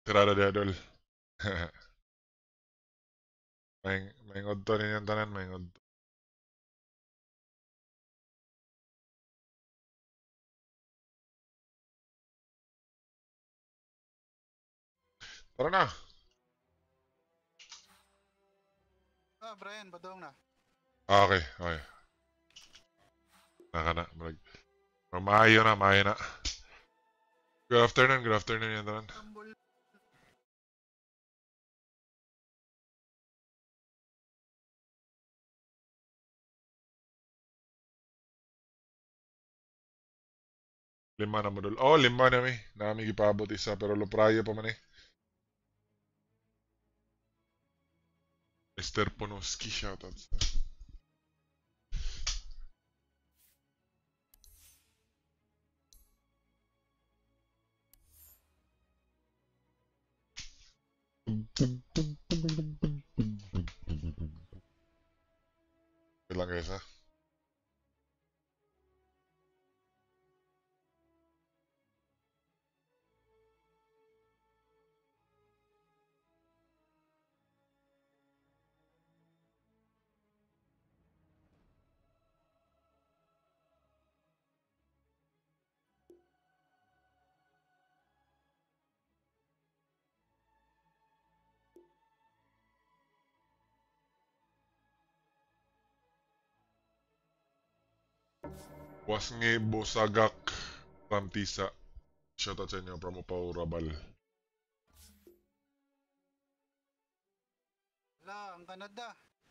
Tirada dia dol. Maingod to ninyong tanan, maingod. Tara na. Brian, badong na. Okay, okay. Naka na. Maayo na, maayo na. Good afternoon yung tanan. Tambol. Lima na mo dol. Oh, lima na mi. Nami gipabot isa, pero luprayo pa man eh. Mr. Ponoski, shoutout. Ilang guys ha? Was ngi Bosagak Ramtisa. Shoutout sa inyo from Upaw Rabal. Wala, ang Canada.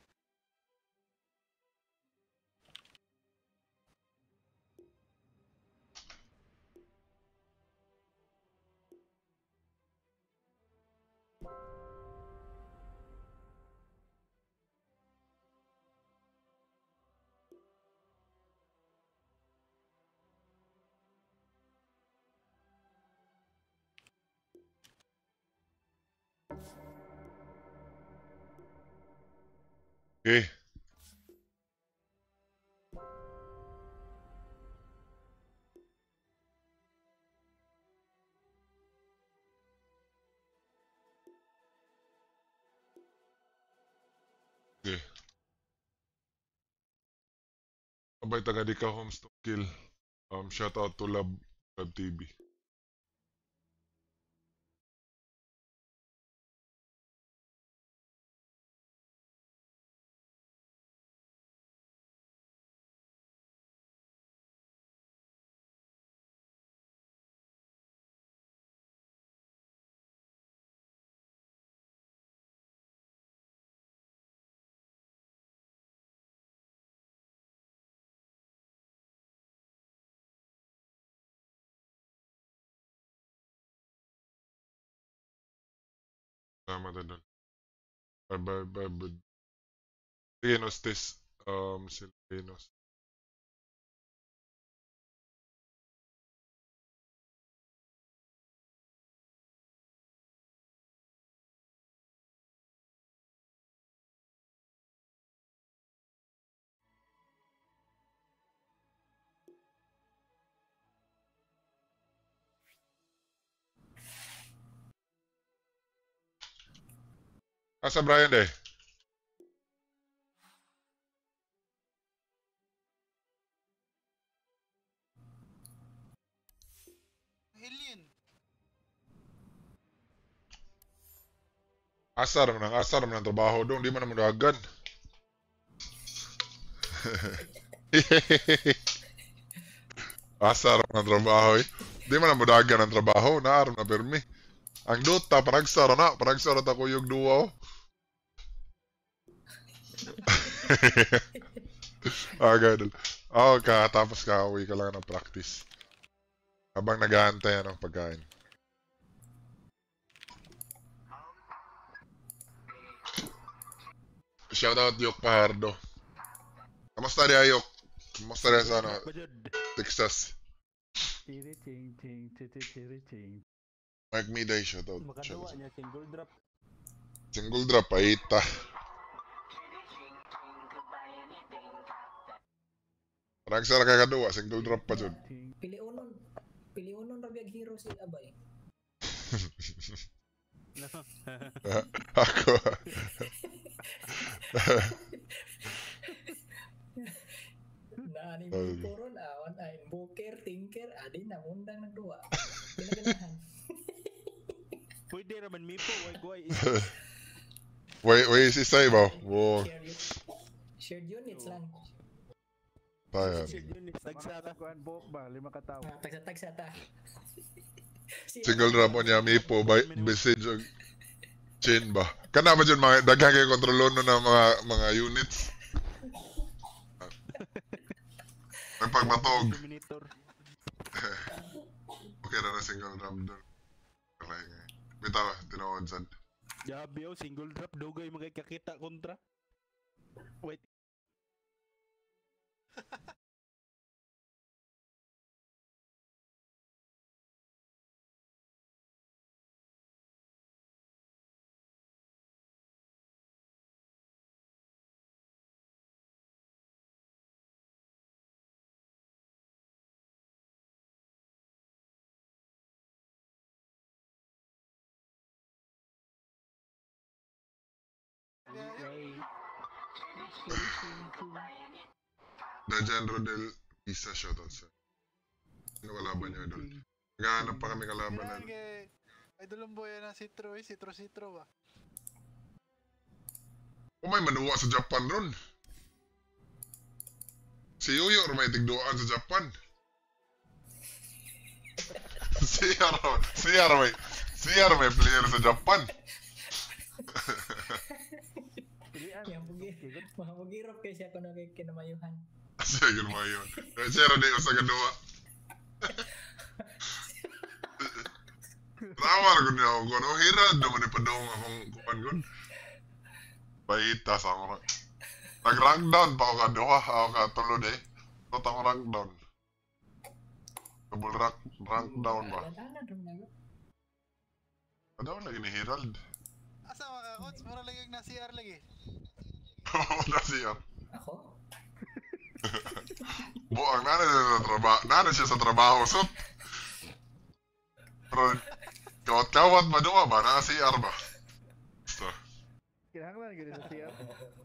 Okay. Okay. Abay taga di ka homes to kill. Shoutout to Lab TV. Tama na doon. Bye. Lenos this. Si Lenos. Asa Brian day? Alien. Asar man ang trabaho doon. Di man naman dagan. Asar man ang trabaho eh. Di man naman dagan ang trabaho. Naaram na permi. Ang duta, paragsara na. Paragsara ta ko yung duwa oh. Ganun. Tapos ka-uwi ka lang ng practice. Habang nag-aantay ng pagkain. Shoutout Yok Pahardo. Kamusta rin Yok? Kamusta rin sa ano, Texas? Chiri-ching. Mike Miday, shoutout. Makadawa niya single drop. Single drop, paita. Parang sa kagaduwa, single drop pa dyan. Piliunon rabiag hero si Abay. No. Ako. Na anime poron awan ay Invoker, Tinker, adi na undang ng duwa. Kinaganahan. Pwede raman mipo, why Wait, si Sai ba? Wow, Shared units lang. tayan. Tagsata. Kuan po ba? 5 katao. Tagsa-tagsa ta. Single rap niya may po by message og chain ba. Kana ba dyan mga daghang kay kontrolon na mga units. May pagmatog. Dominator. Okay na single rap doon. Okay nga. Bitaw, tinawad sad. Gabi oh, single drop dugay magkakita kontra. Wait. Dajan Rodel Pisa shoutout sa. Ano kalaban niyo idol? Naghahanap pa kami kalabanan. Kaya kay idolong boy na Citro eh, Citro ba? May manuwa sa Japan ron. Si Yoyo may tigduaan sa Japan. CR may player sa Japan. Yang mahagirap kay siya kuno kay kinamayuhan. Sige mo yun. Zero di sa kadua. Tawar ko niya ako. Ano, hirad naman ni Padong akong kuhan ko. Baita sa ako. Nag-rank down pa ako kaduha. Ako katulod eh. Tot ako rank down. Double rank down ba? Ano lagi ni Herald? Asa mga coach, mura lagi na CR lagi. Wala siya. Ako? Buang nana siya sa trabaho. So, pero kawat-kawat ba doon ba? Naka-CR ba? So, Kinahanglan gid sa siya.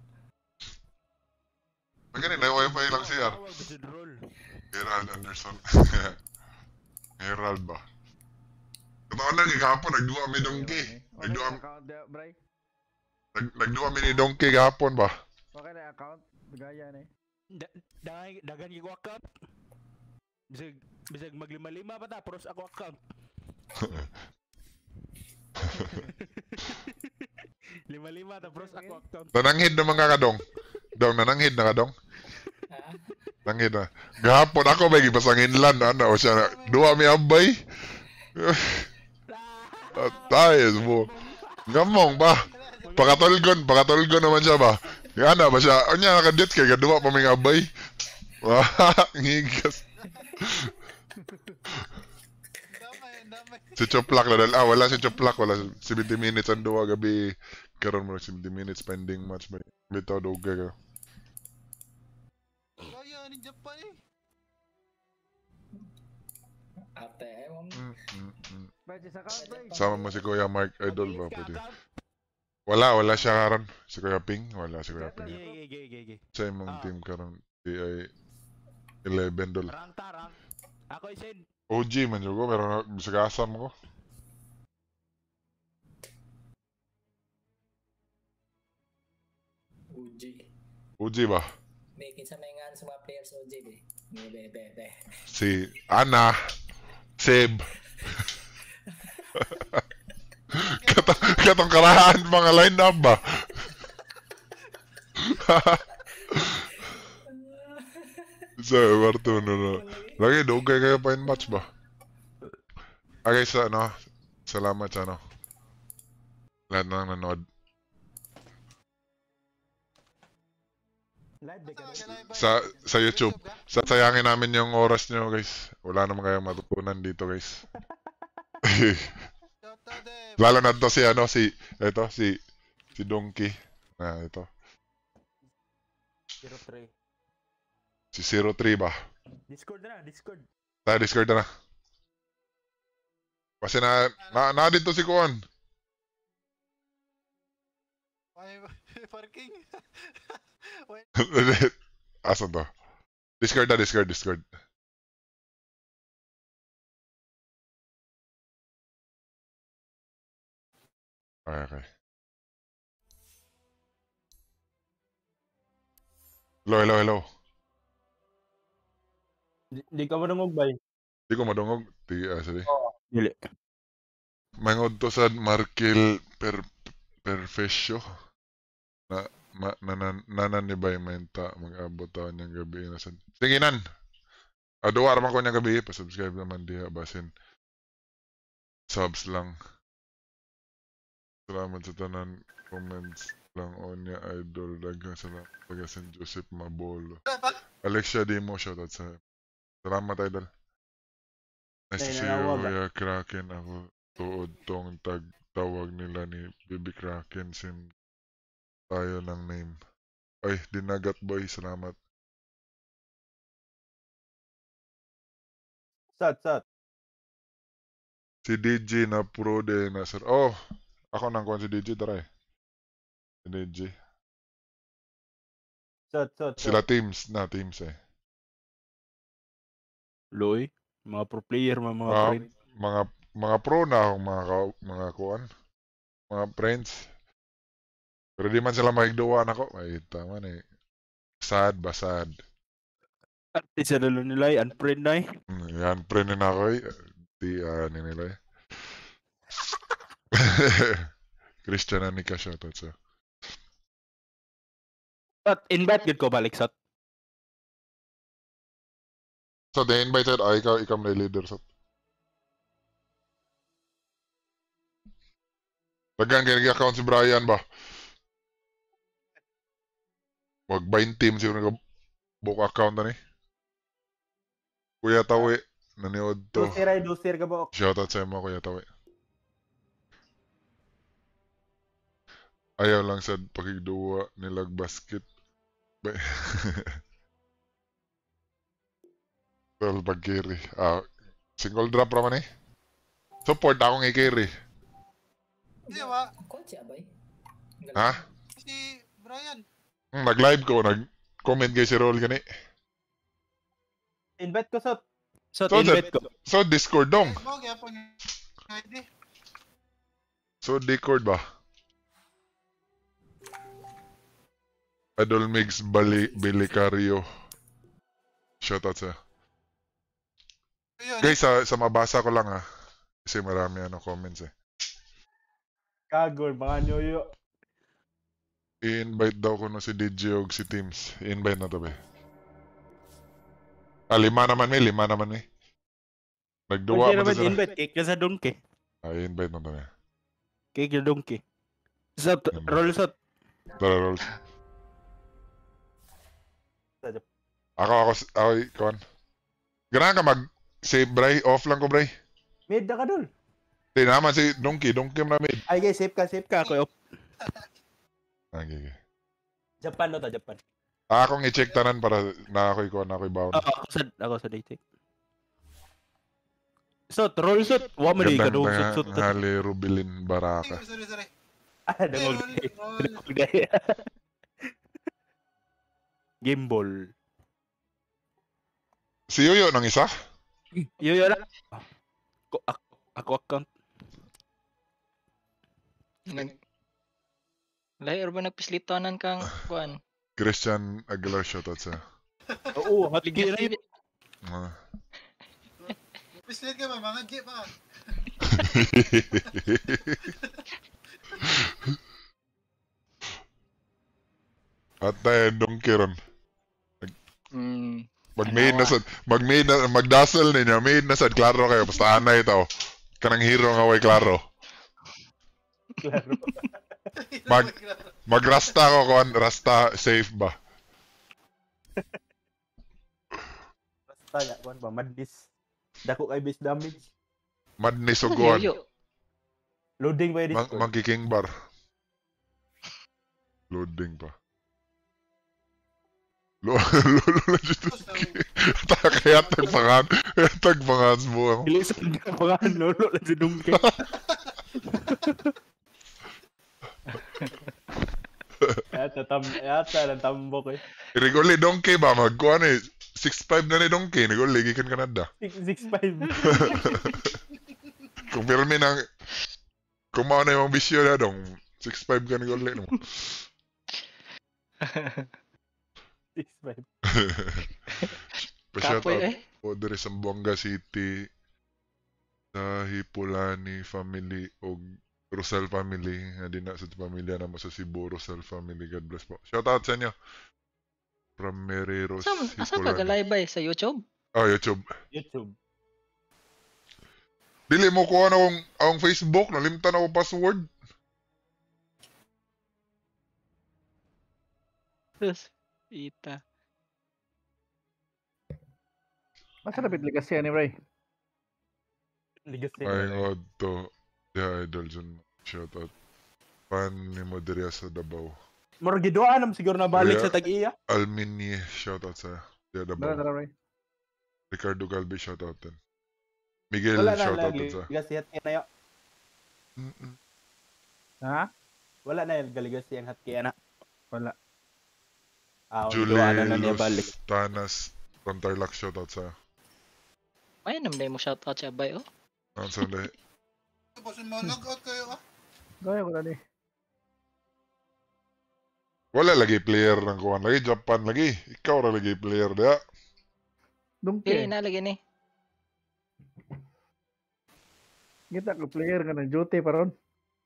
magaling na wifi lang CR. Tawag sa roll. Herald Anderson. Herald ba? Kataon na gigapon, nagduwa mi Donkey. Nagduwa, account dia, bray. nagduwa mi ni Donkey gahapon ba? Okay na account. Gaya ni. Dagan ko account. Bisag maglima-lima pa ta, pros ako account. 5 ta pros ako account. Nananghid naman ka kadong. Dong, nananghid na kadong. Ha? Nanghid na. Gahapon ako may gipasangin lan ano o siya. Duwa mi abay. Tayos mo. Gamong ba? Pakatulgon naman siya ba? Yana ba siya? Anya nakadit kay gaduwa pa may abay. Wah, ngigas. Damay. Si Choplak na dahil, wala si Choplak, wala 70 minutes ang duwa gabi. Karon mo 70 minutes pending match ba? Bitaw dugay ka. Kaya ni Japan eh. Ate, mong Bray sa account, bray. Sama mo si Kuya Mark Idol ba pwede? Wala siya karon. Si Kuya Ping, wala si Kuya Ping. Gigi. Sa imong team karon ay 11 doll. Rank. Ako isin. OG man jud ko pero sagasam ko. Uji. OG ba? May kinsa may nga sa mga players Uji be. Be. Si Ana, Seb. Katong karahan mga line up ba? Sa Barto no. Lagi dugay kayo pa in match ba? Okay sa ano, salamat sa ano. Lahat na nanood. Live de ka. Sa YouTube. Sayangin namin yung oras nyo guys. Wala naman kayong matutunan dito guys. Lalo na to si ano si Donkey. Ito. 03. Si 03 ba? Discord na. Discord na. Kasi na dito si Kuan. parking. Asan to? Discard na, discard. Okay. Hello. Di ka manungog ba? Di ko madungog. Sige. Dili. Mangod to sa Markil Perfesio. Nanan ni Bay Menta mag-abot taon niyang gabi na sa... Sige nan! Duwa raman ko niyang gabi. Pa-subscribe naman diha. Basin. Subs lang. Salamat sa tanan. Comments lang on niya idol. Daghang salamat. Taga St. Joseph Mabolo. Alexia Dimo, shoutout sa... Salamat idol. Nice to see you, Kuya Kraken. Ako tuod tong tawag nila ni Baby Kraken. Sim tayo ng name. Ay, dinagat boy. Salamat. Sat. Si DJ na pro de na sir. Oh, ako nang kuhan si DJ. Tara eh. Si DJ. Sat. Sila teams eh. Loy, mga pro player, mga Ah, friend. mga pro na akong mga kuan. Mga friends. Pero di man sila mahigduan ako. Ay, tama na eh. Sad. At isa na lang nila, unfriend na eh. Yan, friend na ako eh. Di ni nila eh. Christian Anika, shoutout sa. Sat, invite gud ko balik, Sat. So, the invited, ikaw may leader sa. Tagang account si Brian ba? Wag 20 team siguro nag-book account na ni. Kuya Tawi, naniod to. Dusir ka ba? Shoutout sa mo, Kuya Tawi. Ayaw lang sa pakigduwa nilag basket. Well, pag-carry. Single drop raman eh. Support akong i-carry. Hindi ba? Coach ba? Ha? Si Brian. Nag-live ko, nag-comment kay si Roll gani. Invite ko, Sat. Sat, So, invite ko. So, Discord dong. Mo kaya po ni ID. So, Discord ba? Idol Mix Belicario. Shoutout sa. Ayun. Guys, sa mabasa ko lang ha. Kasi marami comments eh. Kagol, mga nyoyo. I-invite daw ko no si DJ og si Teams. I-invite na to be. Lima naman eh. Nagduwa Pwede mo naman sila. invite, cake ka sa donkey. I-invite na to be. Cake sa donkey. Sat, roll Sat. Tara, Rolls. Ako, kon. Ganahan ka mag-save, Bray. Off lang ko, Bray. Mid na ka dul. Hindi naman si Donkey mo na mid. Ay, guys, safe ka. Ako, Okay. Japan no ta, Japan. Akong i-check tanan para na ako'y bound. Ako sa dating. Sot, roll Sot. Wa mo di ka doon Sot. Hali Rubilin Baraka. Sorry. Ah, dangol. Gimbal. Si Yoyo nang isa? Yoyo na. Ako account. Lahi ba nagpislitanan kang kuan? Christian Aguilar shoutout sa. Oo, hatigi na yun. Pislit ka ba? Mga jeep pa. At tayo Donkey ron. Mag-maid magdasal ninyo, maid na sad, klaro kayo, basta anay ito. Kanang hero nga way klaro. Magrasta ko kon, rasta safe ba? Rasta ya, kuan ba, madness. Dako kay base damage. Madness o guan. Loading ba yun? Monkey bar. Loading pa. Lolo na dito. Kaya tagpangan mo. Ilisan ka pa nga, lolo lang si Dungke. Yata, tambok eh. Rigoli donkey ba? Magkuhan eh. 6'5 na ni donkey. Rigoli, gikan Canada. 6'5". Kung pirmi ng... Kung mauna yung bisyo na dong, 6'5 ka ni Goli no. 6'5". Pa-shout Kapoy out eh. po diri sa Buanga City, sa Hipulani family o Rosal family. Hindi na sa pamilya na mo sa Cebu, Rosal family. God bless po. Shout out sa inyo. From Mereros, Asa ka galay ba sa YouTube? Oh, YouTube. YouTube. Dili mo ko ano ang Facebook, nalimtan ako password. Terus, ita. Masa dapat likas siya ni Bray? Legacy. Ay god to. Yeah, idol dyan. Shout out. Fan ni mo diri sa Davao. Mura giduaan nam siguro na balik Yeah. sa tag-iya. Almini, shout out sa Tara, Davao. tara, Bray. Ricardo Galvez, shout out din. Miguel, Wala na shout out lang din sa. legacy hat na yo. Ha? Wala na yung legacy ang hat kaya na. Wala. Julie Julie na niya balik. Los Tanas from Tarlac, shout out sa. Ay, namday mo shoutout siya bay oh. Ang sali. Tapos mo log-out kayo ah. Gaya ko na ni. Wala lagi player ng kuwan lagi, Japan lagi. Ikaw ra lagi player dia. Dili Dungke. na lagi ni. Kita ka player nga ng duty pa ron.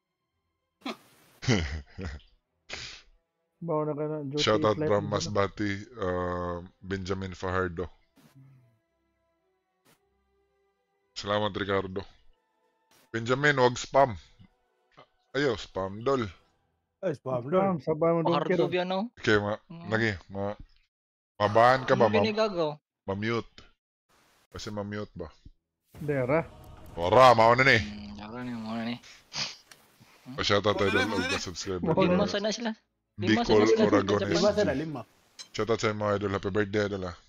Bawa na ka na duty. Shout out flight from mo na. Masbati, Benjamin Fajardo. Salamat Ricardo. Benjamin, wag spam. Ayo, spam dol. Ay, Pablo. Sabay mo dungke Hard ron. yun no. Okay, lagi, mabahan ka ba? Ano binigagaw? Ma-mute. Kasi ma-mute ba? Dera. Ora, mauna ni. Yara ni mo ni. Pa-shoutout tayo doon og subscriber. Lima sana sila. Lima Bicol, sana sila. Oragon, Lima sana, lima. Shoutout sa mga idol. Happy birthday, idol ah.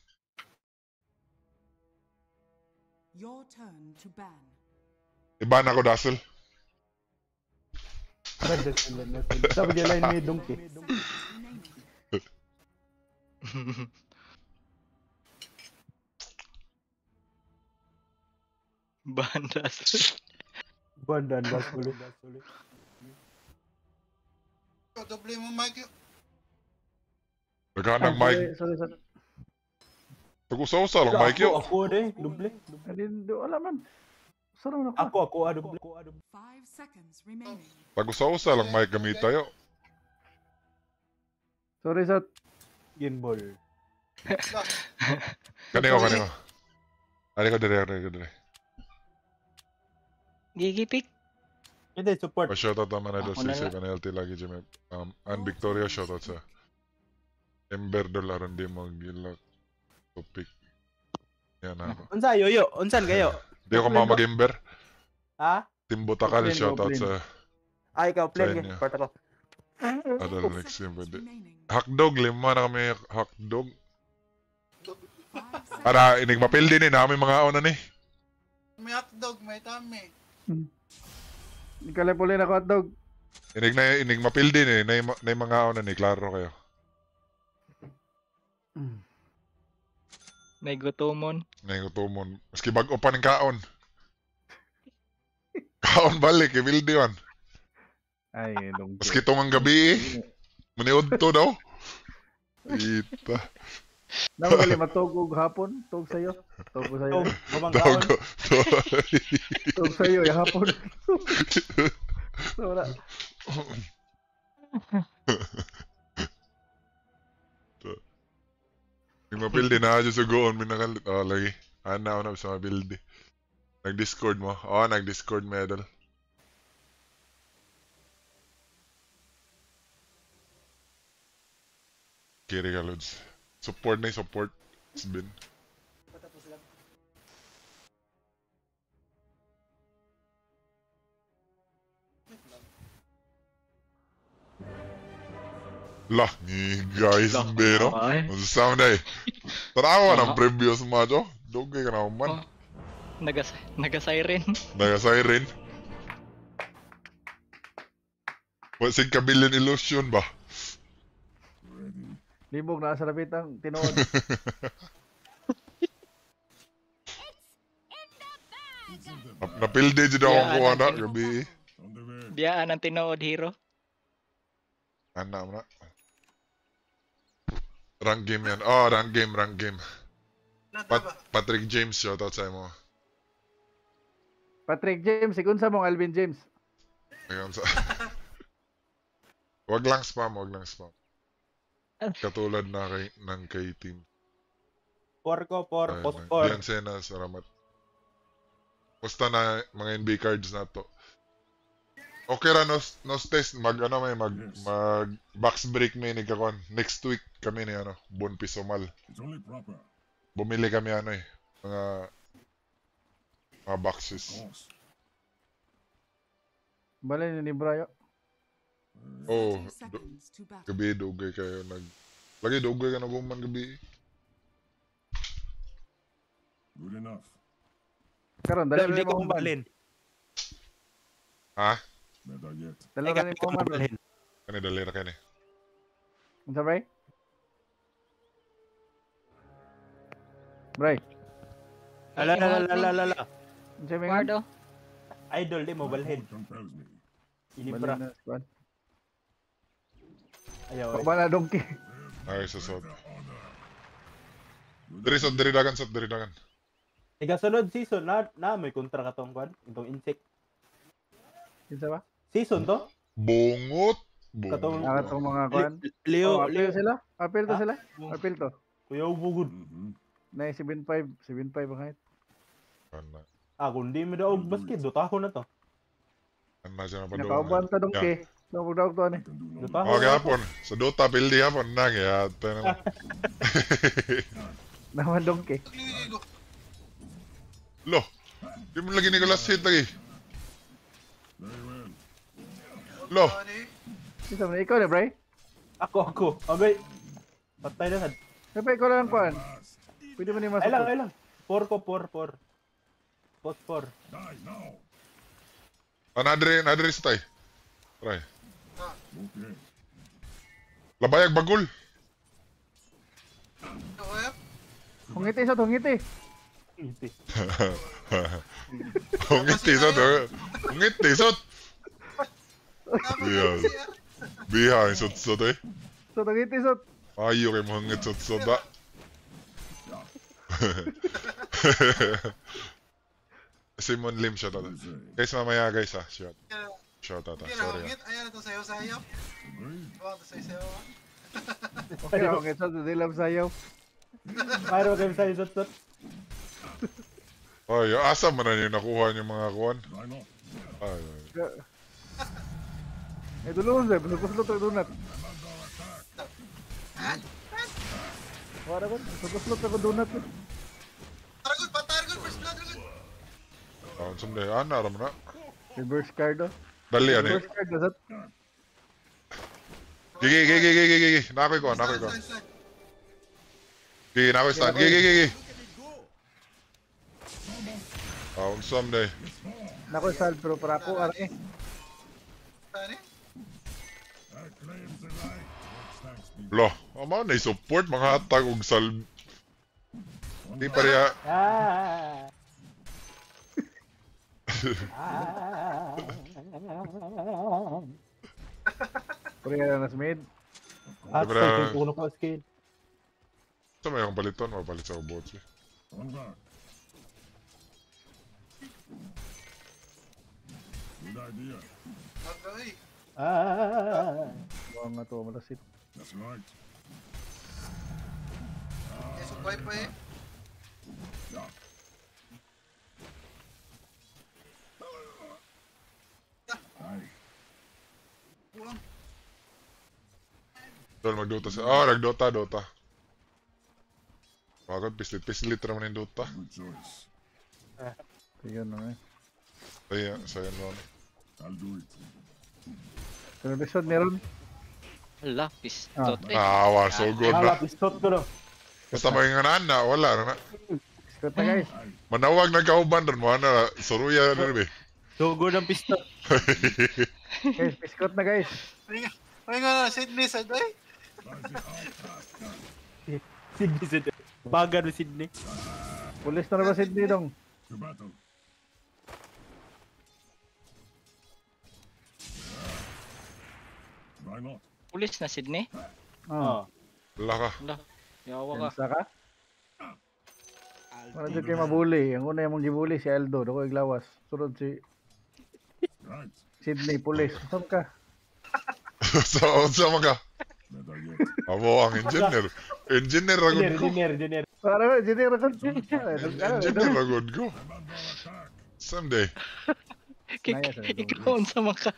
Your turn to ban. Iban ako, Dazzle. Sabi niya line may donkey. Bandas. Bandan, das ulit. Doble mo mic yun. Naghanang mic. Sorry, sorry. Pag-usa-usa lang mic yun. Ako de, duble. Adin, do wala man. Sarang na ka. Ako, duble. 5 seconds remaining. Pag-usa-usa lang mic gamit tayo. Sorry, Sat. Gimbal. Kaniko. Ari ko dire. Gigipik. Hindi, support. Pa-shoutout naman idol Ako na si lang. Kanelti lagi dyan. And Victoria, shoutout sa Ember Dollar, hindi mo gila topic. Yan ako. Unsa, yoyo? Unsan kayo? Di ako mag-Ember. Ha? Timbo Takal, Open, shoutout open. sa Ay, ikaw, Sa play. inyo. Part ako. Adal next year. Seconds Pwede. remaining. Hakdog, 5 na kami hakdog. 5 seconds. Para inig mapil din eh, namin mga ona ni. May hotdog, may tami. Ikalipulin ako hotdog. Inig mapil din eh, na mga ona ni, klaro kayo. May gutomon. Naingutumon. Maski bago pa ng kaon. Kaon balik, ibil di man. Ay, dungke. Maski itong ang gabi eh. Maniod to daw. Ita. Naman matugog hapon. Tug sa'yo. Tug ko sa'yo. Bumangkaon. Togo. Tug sa'yo, yung hapon. Wala. Yung mapildi na dyan sugoon, minakalit. Oh, lagi. Ana ako na sa mapildi. Nag-discord mo. Oo, nag-discord mo, idol. Kiri ka, Lods. Support na yung support. It's been. Lah, ni guys, bero. Ay. Ang sound ay. Tarawa ng previous match, oh. Dugay ka na man. Naga-siren. Nag-siren. Wasig ka billion illusion ba? Libog na sa lapitang tinuod. Napilde dyan ako Yeah, kuha na, ano, gabi. Biyaan ang tinuod hero. Ana mo na. Rank game yan. Oh, rank game. Patrick James, shoutout sa mo. Patrick James, sigun sa mong Alvin James. Ayun sa... Wag lang spam. Katulad na ng kay team. Por ko, por. Diyan Sena, salamat. Musta na mga NB cards na to. Okay ra, nos test, mag box break may ni kakon. Next week kami ni Bon Pisomal. Bumili kami mga boxes. Bali ni Brayo. Oh, 30 seconds to battle. gabi dugay kayo lagi dugay ka naguman gabi. Good enough. Karon dali Hindi ni ko mo man. kumbalin. Ha? Better yet. Dali Ay, ni ko mo man. kumbalin. Kani dali ra kani. Unsa bray? Bray, Ala. unsa may Guardo. Idol, di mo balhin. Compels me. Inibra. Ayaw. Pag na donkey. Ay susod. Diri dagan. Tiga sunod season na may kontra ka tong kwan, itong insect. Kinsa ba? Season to? Bungot. Katong- Ah, itong mga kuan. Leo, Apil sila? Apil to Ah? sila? Apil to. Kuya bugod. Na 7.5 ang height. Kung di mo daw basket, dutaho na to. Ano siya na pa Nakauban ta donkey. No pagdawag to ani. Dutaho. Okay hapon. Sa Dota pildi hapon na kaya naman. Naman donkey. Lo. Di mo lagi Nicolas hit lagi. Very well. Lo. Kinsa man ikaw na, Bray? Ako. Abay. Patay na sad. Kapay ko lang kuan. Pwede man ni Ay masuk. lang. Por. Post 4. Die now. Nadiri sa tay. Try. Okay. Labayag bagul. Hungiti sa hungiti. Iti. Hungiti sa to. Hungiti sa. Biha sot eh. So hungiti sa. Ayo kay mo hungit sot da. Simon Lim shot out. Guys mamaya guys ha. Shot out. Sorry. Ayan ito sayo. Agreed. Oh, ito sayo. Okay, hungit sa dilam sayaw. Mayroon kayo sa isot. Ay, asa man na niyo nakuha niyo mga kuan. Die not. Ay. Eh dulun sa, buslo to donut. Wala ko, buslo to donut. Patargon, first blood, Targon. Taon sunday ana ra man na. Reverse card oh. Dali ani. Reverse card na sa. Gigi. Nakoy ko. Gigi, nakoy stand. Gigi. Taon someday. Nako sal pero para ako ari. Tani? That claims the right. Thanks be. Lo, ama na support mga hatag og salb. Di pareha. Pero yan nas mid. Siyempre, Puno ko skill. sa may akong paliton, mapalit sa bots eh. On back. Good idea. Okay. Wa nga to malasit. That's right. Eh, supply pa eh. Yeah. Aye. Pulang. Dol magdota sa... Oh, nagdota. Pagod, pislit naman yung Dota. Good choice. Yun na eh. Ay, sayan ron. I'll do it. Pero episode meron. Ala, pistot eh. Ah, so good na. Pistot ko no. Basta maginganan na, wala na. Scott na guys. Manawag nagkauban ron mo, na, suruya na rin eh. So good ang pistot. Guys, Scott na guys. Ay nga na, Sydney sa day. Sydney. Bagan mo Sydney. Pulis na ba Sydney dong? To battle. Why not? Pulis na Sydney. Ah. Wala ka. Wala. Yawa ka. Pensa ka? Wala dyan kayo mabuli. Ang una yung mong gibuli si Aldo. Dako iglawas. Sunod si Right. Sydney Pulis. Saan ka? Sama ka. Better yet. Amo ang engineer. Engineer ragod ko. Engineer. Para ba? Sydney Ragon. Engineer ragod ko. I'm under attack. Someday. Naya sa ito. Ikaw ang sama ka.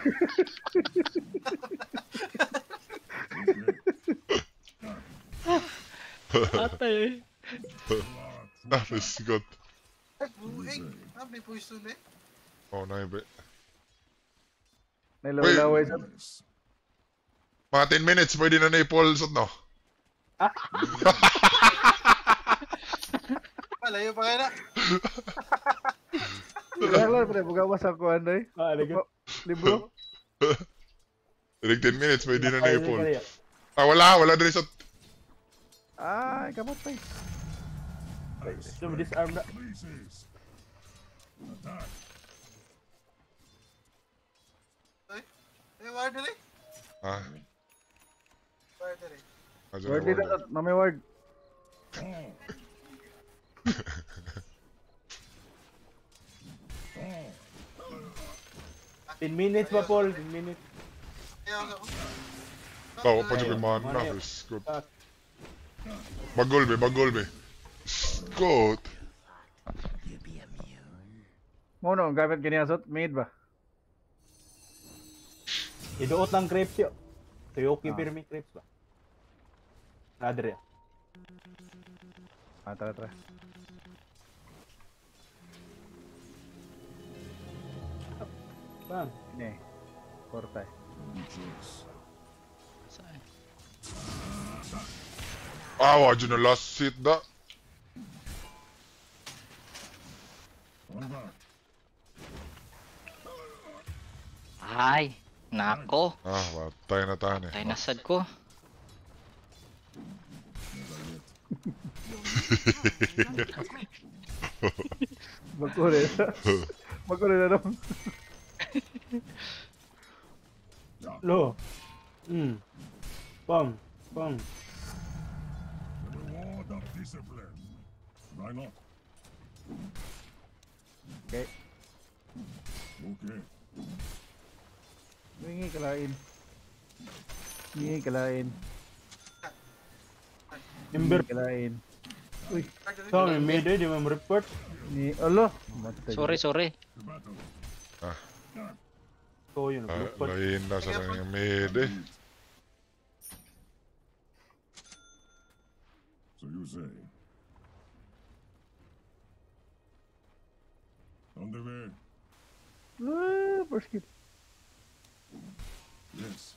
Atay. Napis got. Buhay. May pwesto na eh. Oh, naibe. Nilaway-laway sa... Yes. Mga 10 minutes, pwede na na-i-pull sot, no? Malayo pa kaya na. Kailan pre, bugawas ako ano eh. Libro. Like 10 minutes, pwede na na-i-pull. Ah, wala dre sot. Ay, kamot pa eh. Disarm na. Places. Attack. Ward na rin. Ah, Ward na rin. Word dito na may word. Fall. Fall. 10 minutes pa, Paul. 10 minutes. Kaya ako. Tawa pa dyan kay man. Napis got. Bagol be. Scott. Mono, ang gamit kiniyasot, made ba? Iduot ng crepes yun. Tuyoki pirmi crepes ba? Nadre. Ah, tara. Bang. Ini, korta eh. Saan? Ah, dyan na last hit da. Fall back. Ay. Nako. Ah, patay na tayo Tay nasad ko. Magkuli na dong. Lo. Bang. The reward of discipline. Why not? Okay, Okay. hingi kalain. Ember. Kalain. Uy, So, may made di mo report. ni alo. Matay. Sorry. To battle. So, yun. Report. Lain na sa kanyang mid eh. So you say. On the way. Ah, first hit. Yes.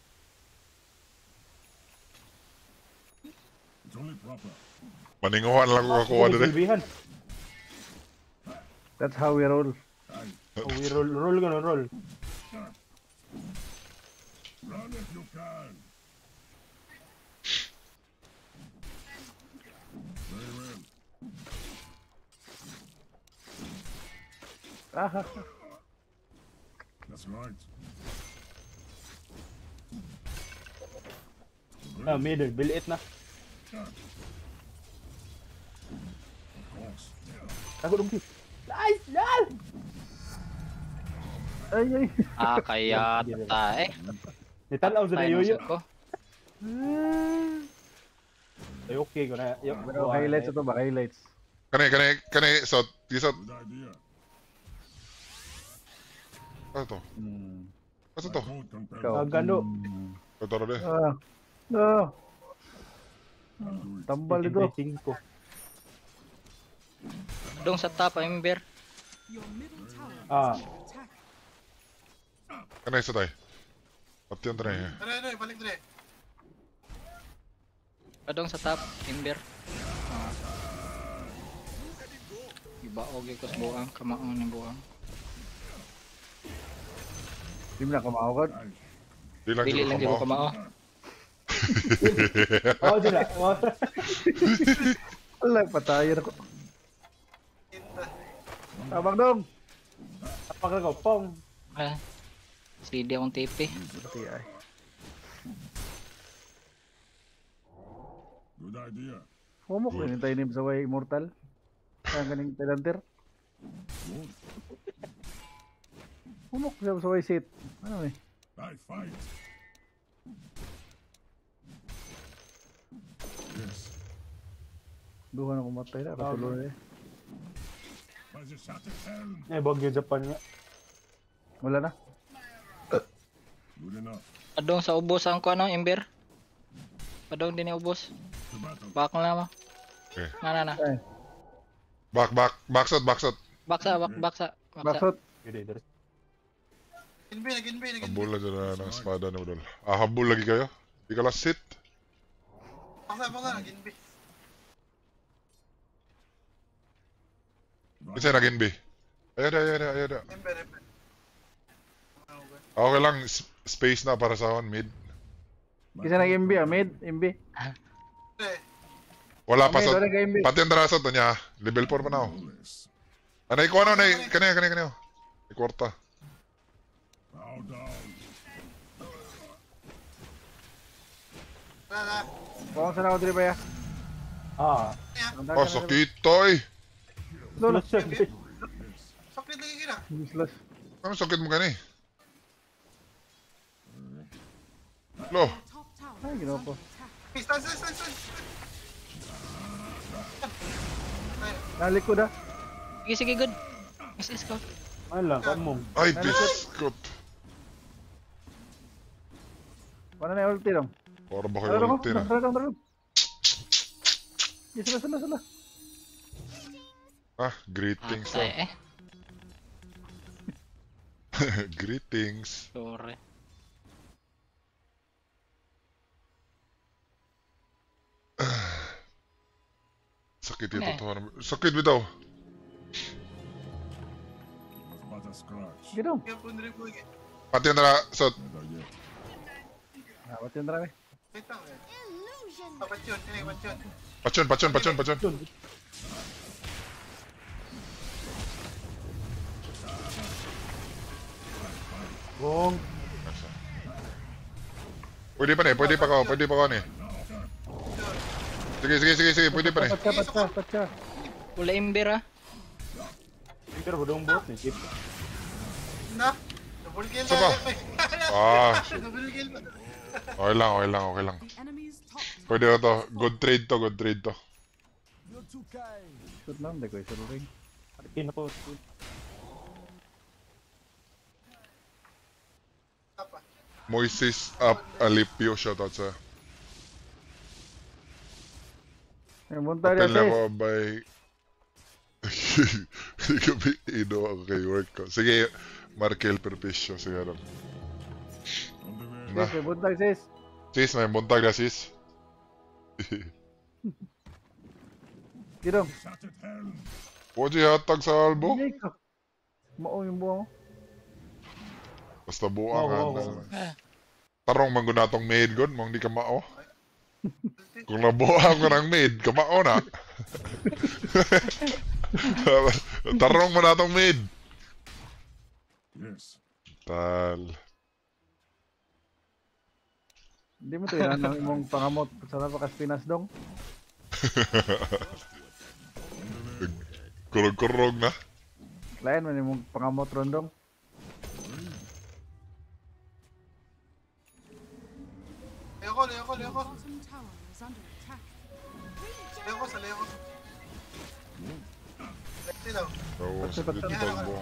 It's only proper. Maninguhan lang ko kakuha dere. Silbihan. That's how we roll. Aye. Oh, we roll gonna roll. Run if you can. Very well. Ah, That's right. Middle. Biliit na. Of course. Ako dong. Nice! Lal! ay. Ah, kaya tae. Nitanaw sa na Tay yoyo. nasad ko. Ay, okay ko na. Pero highlights ito ba? Highlights. Kani, sot. Gisot. Good idea. Ano to? Ano to? Code compels. Ikaw. Gano. Ito na de. Ah. Ah. I'll do it. Tambal ito. 5. Dong sa top, Ember. Your middle tower Ah. is under attack. Kani sa tayo. Pati yung tayo. Ano, balik na rin. Dong sa top, Ember. Iba ogi ko sa buang, kamaon ng buang. Di mo na kumakakot. Aye. Di lang Dili sila lang di ko kamao. kamao. Oh, sila. Oh. Wala, patayan ako. Tabang dong. Apakal ko, pong. Ah. CD akong TP. Pati ay. Good idea. Humok rin tayo ni sa way immortal. Saan kaning Tilanter? Humok siya sa way sit. Ano eh? I fight. Yes. Duha na kumatay na. Katuloy eh. By the shattered helm. Eh, bagyo Japan nga. Wala na. Good enough. Padong sa ubos ang ko ano, Ember. Padong din yung ubos. To battle. Bak na mo. Okay. Na. Ay, Backshot. Baksa. baksot. Yun, dito. Ginbi. Habol na dyan na ng espada ni Udol. Habol lagi kayo? Di ka last sit? Paksa na, ginbi. Kasi na Ginbi. Ayada. Ember. Okay lang, space na para sa on mid. Kisa nag-MB ah, mid, MB. Wala pa Mid, sa... wala ka-MB. Pati ang darasat na niya. Level 4 pa na ako. Flawless. Anay ko ano, kanina. Ikwarta. Bow down. Wala. Bawang sana ako dili ba ya? Ah. Oh, sakit toy! Lolo, Siya, Sakit lagi kira. useless. Ano sakit mo gani? Lo, Top tower Ay, is ginawa under po. attack. Stun. Nalikod ah. Sige, good. Miss ko. ala, kamong. ay biskot. Paano na yung ulti dong? Para ba Tara kayo dong, ulti na? tara. Sala. Ah, greetings Atay daw. Greetings. Sorry. Sakit ito Ne. to. Sakit bitaw. It was but a scratch. Gidong. Kaya pun rin po lagi. Pati ang darasat. Never yet. Dapat yung drama eh. Wait lang eh. Patyon. Pachon. Gong. Pwede pa ni. Sige, pwede pa ni. Patsa. Wala Ember ah. Pero budong bot ni Chip. Na. Double kill Isa pa. Ah, Double kill pa. okay lang. The enemy's top tower Pwede na to. Good trade to. Shoot lang, hindi ko isa rin. Kino ko. Moises up Alipio, shoutout sa. Yung bunta Papel na rin ako by... Gabi, ako kay work ko. Sige, Markel Perpisio, sige lang. On the way. Na. sis. Yung bunta sis. Sis, may buntag na sis. Gidong. Shattered helm. Pwede hatag sa albo. Hindi ko. Mao yung buwan ko. Basta buang Oo. Tarong manggunatong maid god, mong di ka mao. Kung nabuang ko ng maid, kamao na. Tarong mo natong maid. Yes. Tal. Hindi mo to yan ang imong pangamot. Sana pa Pinas dong. Kurog-kurog na. Lain man imong pangamot ron dong. Leko. bottom tower is under attack. Leko sa leko. Leko daw. Oo, Patsa, sa dito patsa. buang.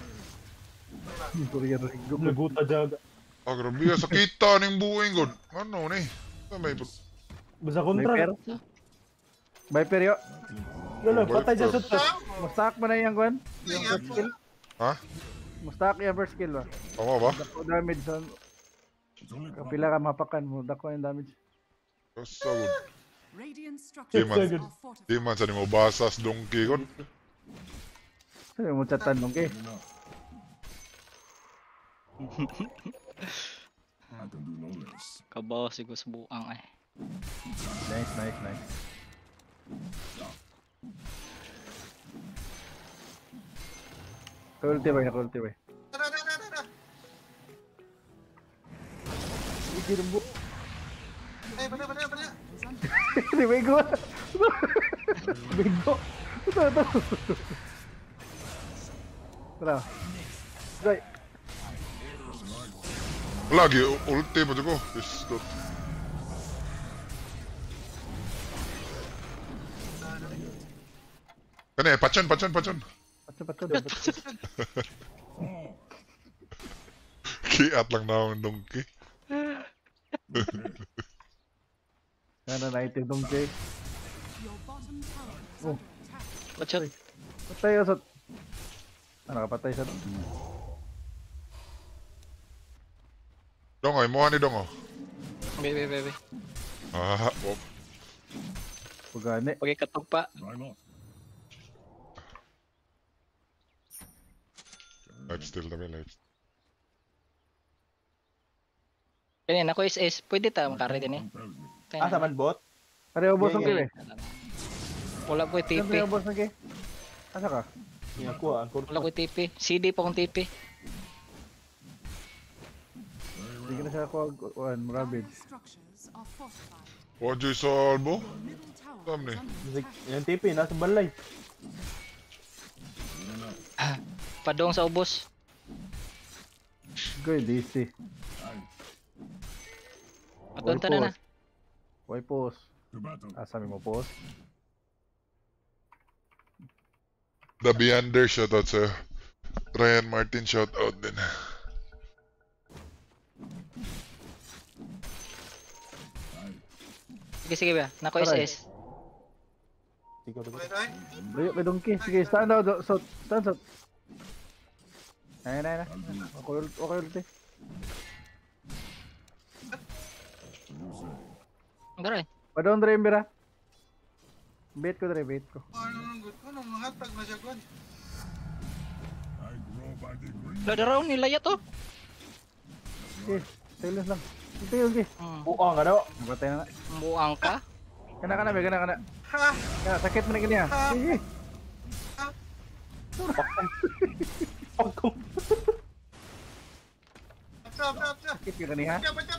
Korean ring. Naguta jaga. Ah, grabe, sakita ning buing god. Ano ni? May Basta Viper. kontra. Viper yo. Lalo, patay siya sa to. Mustak man na yung kwan. Yung Sige, first skill. Ha? Mustak yung first skill ba? Tama ba? Dako damage sa It's only one. kapila ka mapakan mo. Dako yung damage. So good. Radiant Di structures man, Good. are fortified. di man sa nimo basas dongki god. Sabi mo chatan nung kay. Enough. can do no less. Kabaw siguro sa buang eh. Nice, nice, nice. Ulti ba? Ulti ba? Ikir bu. Ini bego. Bego. Ito. Tara. Guys. Lagi ulti mo ko. Just go. Kani, pacon. Patun. Kiat lang na akong dongki. Yan na item dong Jay. Your bottom tower is Oh. under attack. Watch out. Patay ka sa... nakapatay sa... Dongo, imuha ni Dongo. Be. Ah, wop. Pagani. Okay, katog pa. Why not? Lifesteal tabi, lifesteal. Ganyan, ako SS. Pwede ta makari din eh. Compels me. Asa man bot? Pareho boss ng Yeah, kiwi. Wala ko TP. Pareho boss ng kiwi. Asa ka? Yung ako, ang Wala ko TP. CD pa kong TP. Sige na siya ako. Marabid. Dire structures are fortified. What you saw, Albo? Your middle tower Saan ni? is under attack. Yung TP, nasa balay. Padong sa ubos. Good, DC. Patunta na na. Why pause? To battle. Sabi mo pause? The Beyonder shoutout sa Ryan Martin shoutout din. Sige ba. Nako Aray. SS. Sigaw to. Layo kay Donkey. Sige, stand out. Stand out. Ay. Okay ulit. Garay. Padong dre mbira. Bait ko. I grow by degree. Lada raw nila yato. Okay, silence lang. Okay. Buang ka daw. Batay na. Buang ka. Kana. Kana, sakit mo na kanya. Sige. Pagkong. Sakit ka kaniha.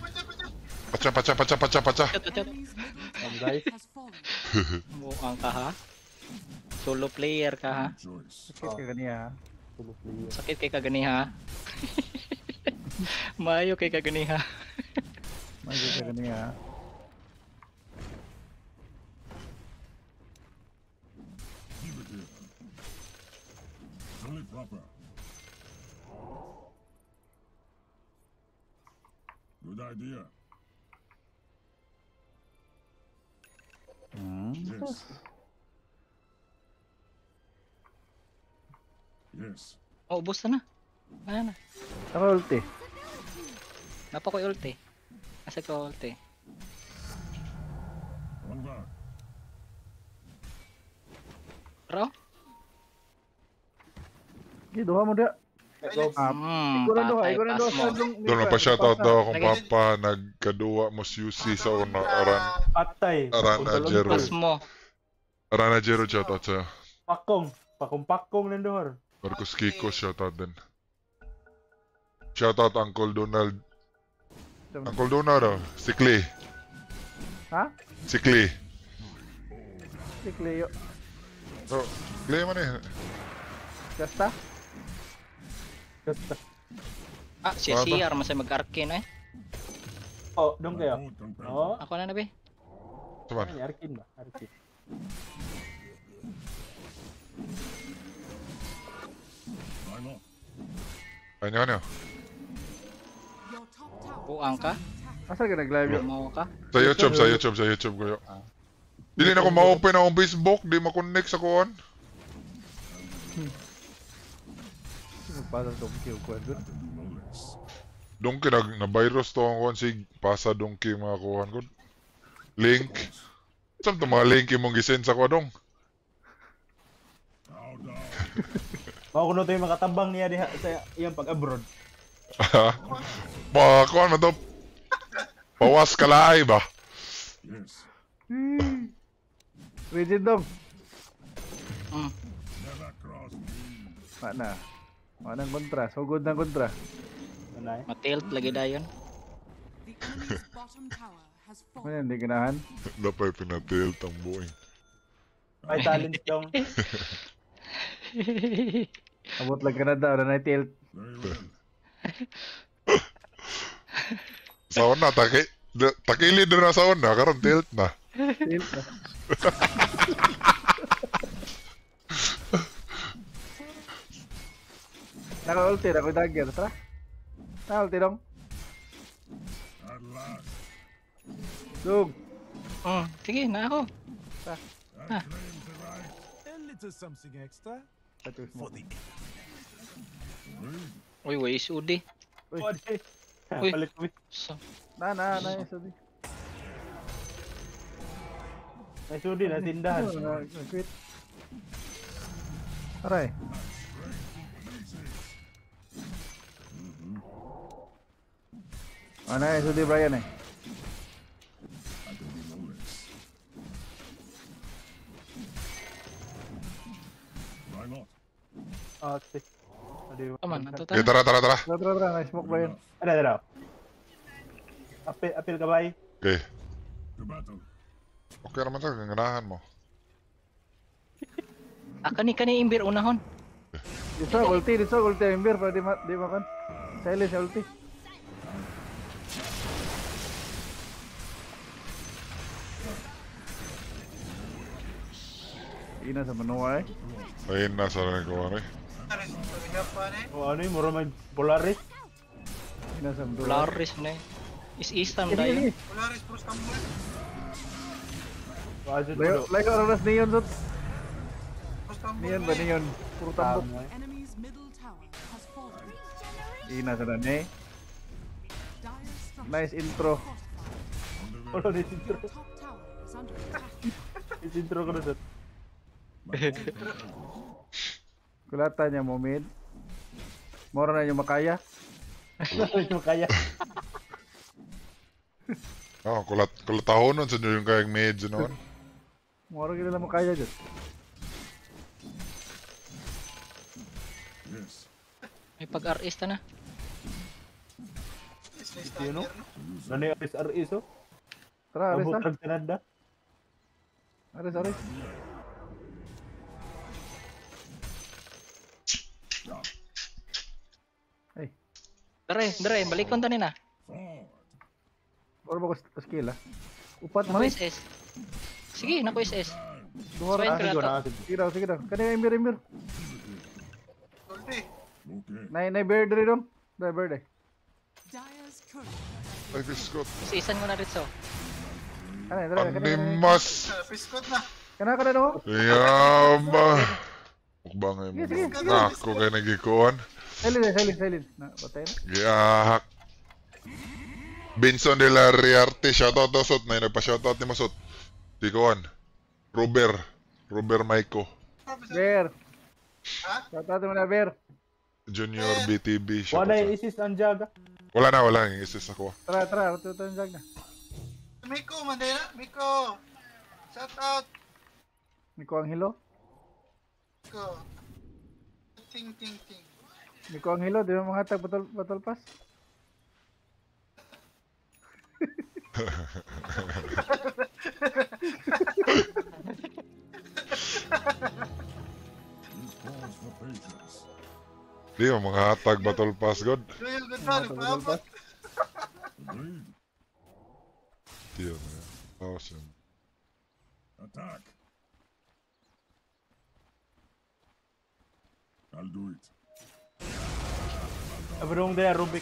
Pacha. Enemy's middle Guys. tower has fallen. Buang ka ha. Solo player ka ha. Choice. Sakit ka kaniha. Sakit kay kaganiha. Mayo kay kaganiha. Sakit ka kaniha. Keep it here. It's only proper. Good idea. Yes. Yes. Oh, ubos na na. Ano na. Ako ulti. Napa ko ulti. Asa ko ulti. One guard. Raw? Giduha mo dia. Iguran do. Doon pa shoutout daw akong papa. Nagkaduwa mo si UC sa una. Patay. Arana Jero. Pas mo. Arana Jero shoutout sa'yo. Pakong nandoor. Marcos Kiko shoutout din. Shoutout Uncle Donald. Uncle Donald oh. Si Clay. Ha? Si Clay. Si Cleo. Oh, Clay man eh. Gasta? Ah, si Ano ba? CR masay mag-arcane eh. Oh, dong kayo. Both compels. Oh, Ako na be. Saman. ano Arkin ba? Arkin. Why not? Ano? Your top tower Buang ka? Asa ka nag-live yun? Mau ka? Sa YouTube ko yun. Dili na ko ma-open akong Facebook, di ma-connect sa kuhan. Magpasal Donkey o kuwan doon. I can do no less. Donkey na-virus to ang kuhan sig pasa Donkey mga kuhan ko. Link. Saan to mga link imong gisend sa kuha dong? Bow down. Mao kuno to yung makatabang niya diha sa iyang pag-abroad. Mga kuhan man to. Pawas kalay ba? Yes. Rigid dong. Never cross me. Mana? Manang kontra. Sugod ng kontra. Ano eh? Matilt lagi dayon. The enemy's bottom tower has Ano fallen. yan? Hindi ganahan. Napay pinatilt ang buing. May talent dong. Abot lang ka na daw. Na tilt. Very well. Sa una, takili doon na sa una, karon tilt na. Tilt na. Naka-ulti. Ako dagger. Tara. Naka-ulti dong. At last. Dug. Sige, na ako. That claims the right. A little something extra. Tatus mo. Uy, waste udi. Uy. Uy. Balik kami. So, Na. Sabi. May sudi na tindahan. Nag-quit. Aray. Ano eh, sudi Brian eh. I can be lawless. Why not? Ah, sige. Adi. aman, nato Okay, ta. tara. Tara, na-smoke Brian. Ada. Apil ka ba? Okay. To battle. Okay naman sa ganahan mo. Kani imbir unahon. Dito, ulti, Ember, para di makan. Silence, ulti. Ina sa manuwa eh. Ayun na sa rin ko ano eh. O ano yung mura may Polaris? Ina sa manuwa. Polaris na eh. Is-istan dayon. Wajud Layo, ko. layo oras neon zot. Neon ba neon? Puro tambok. Tama eh. Enemy's middle tower has fallen. Ina sa dan eh. Dire structure Nice intro. fortified. Wala ni intro. Your top tower is under attack. Intro ko na sa. Kulata niya mo mid. Mora na yung makaya. Ito kaya. Oh, kulatahonon sa nyo yung kayang medyo noon. Mora gila na makaya dyan. Yes. May pag-RS ta na. Sino? Nani RS oh? Tara, aris Abot na. ang Canada. Aris. Ay, Dere, balikon ta ni na. Forward. or ba ko skill ah? Upat mo Nako eh. SS. Sige, nako SS. Duha Swain ra. ka na to. Sige daw. Kani Ember. Okay. Nay bird rin dong. Dai bird eh. Dire's current Ay, biskot. Is-isan ko na dito. Kani. Animas. Kana dong. Yama. Mukbangay mo. Sige. Ako kayo nagikuhan. Silent. Na patay na. Gihahak. Benson de la Riarte, shoutout daw sot. Na nagpa-shoutout ni Masot. Tikuan. Robert Maiko. Bear. Shoutout mo na Bear. Junior BTB. Wala yung Shoutout. isis ang jaga. Wala na. Yung isis ako. Tara, tutuan jag na. Miko, Mandela. Miko. Shout out. Miko ang hilo. Miko. Ting. Miko ang hilo, di mo manghatag battle pass. This calls for patience. Di mo mga hatag battle pass god. Royal Gonzalo. Paabot. Agreed. Tiyo na yan. Awesome. Attack. I'll do it. Abrong daya Rubik.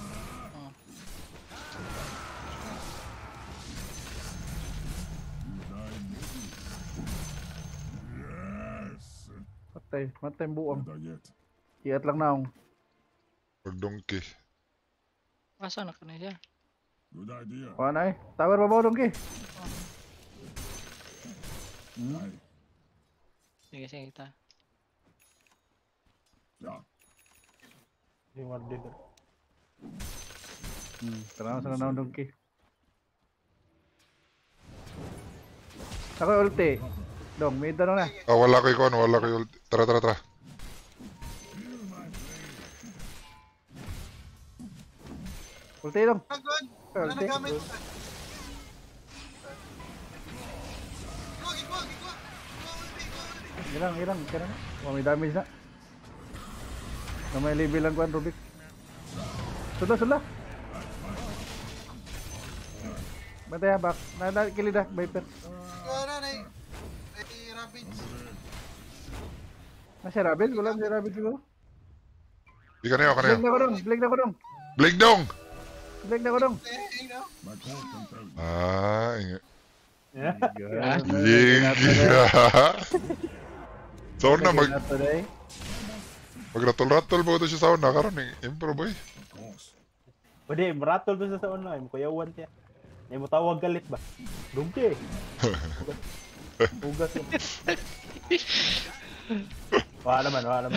Yes. Matay buang. Not yet. Kiat lang na akong. Pagdongki. Asa na kanay siya. Good idea. Kuha na eh. Tower babaw dong ki. Aye. Sige ta. Yeah. Yung wala dito. Tara sa na dong ki. Ako ulti. Dong, may tanong na. Ah, wala ko ikon, wala ko ulti. Tara. Ulti dong. Agad! Ah, Wala ulti. nagamit. Gigwa! Hirang. Kaya na. Oh, may damage na. Na may level lang kuhan, Rubik. Sula. Bantay ha, back. Kilid ha, Viper. Wala na eh. Ay, Rabbids. Si Rabin? Wala si Rabin siguro. Di ka na yun, Blink na ko dong. Blake dong! Eh, no? My core can tell you. Ah, ingat. Yeah. Sauna, magratol-ratol ba ito siya sauna? Karoon, improve eh. Of course. Pwede, maratol ba sa una? Kuyawan siya. Ay mo tawag galit ba? Dugge. Ugas yun. Wala naman.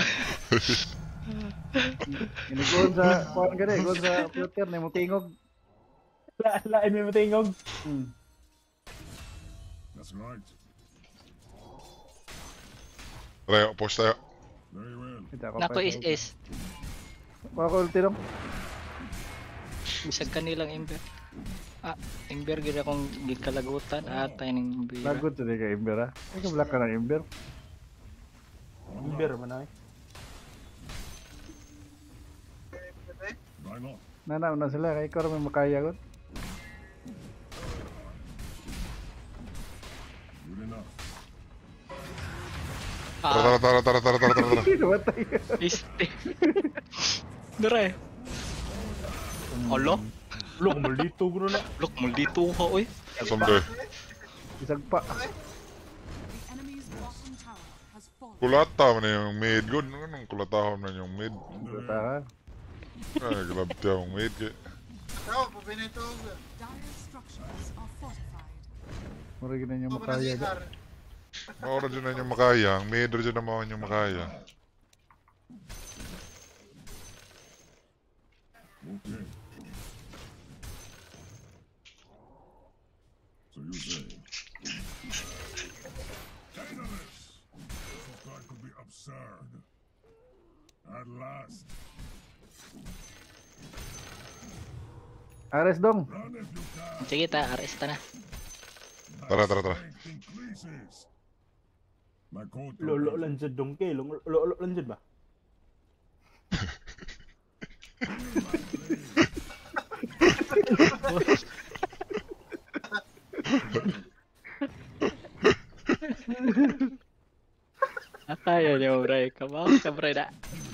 Inigol sa kuhan ka rin. Igol sa filter na mo tingog. Lain mo matingog. That's right. Tara, push tayo. Very well. Nako is. Kuha ko ulti dong. Bisag kanilang Ember. Ember gila kong gikalagutan atay ning bira. Lagot to ka Ember ha. Ay ka black ka ng Ember. Ember man ay. Why not? Nanaw na sila. Kaya ikaw may makaya ko. Good enough. Tara. Namatay. Este. Dere. Olo, Look, maldito ko na. look maldito ka oy. Someday. Isag pa. The enemy's bottom tower has fallen. Kulata man na yung mid. Good, anong kulatahon na yung mid? Bata ka. Ay, grab tiya yung mid. Tao, pabinito. Dire structures are fortified. Murag na niya Ito ba na makaya. si Har? Maura dyan na yung makaya. Ang mid dyan na mga yung makaya. Okay. So you say. Daedalus! So that could be absurd. At last. Ares dong. Run if you can. Sige ta, aresta na. Tara. Strength increases. My core Lolo lang dyan dongke. Lolo lang dyan ba? Kaya niya bray, kamao ka bray na.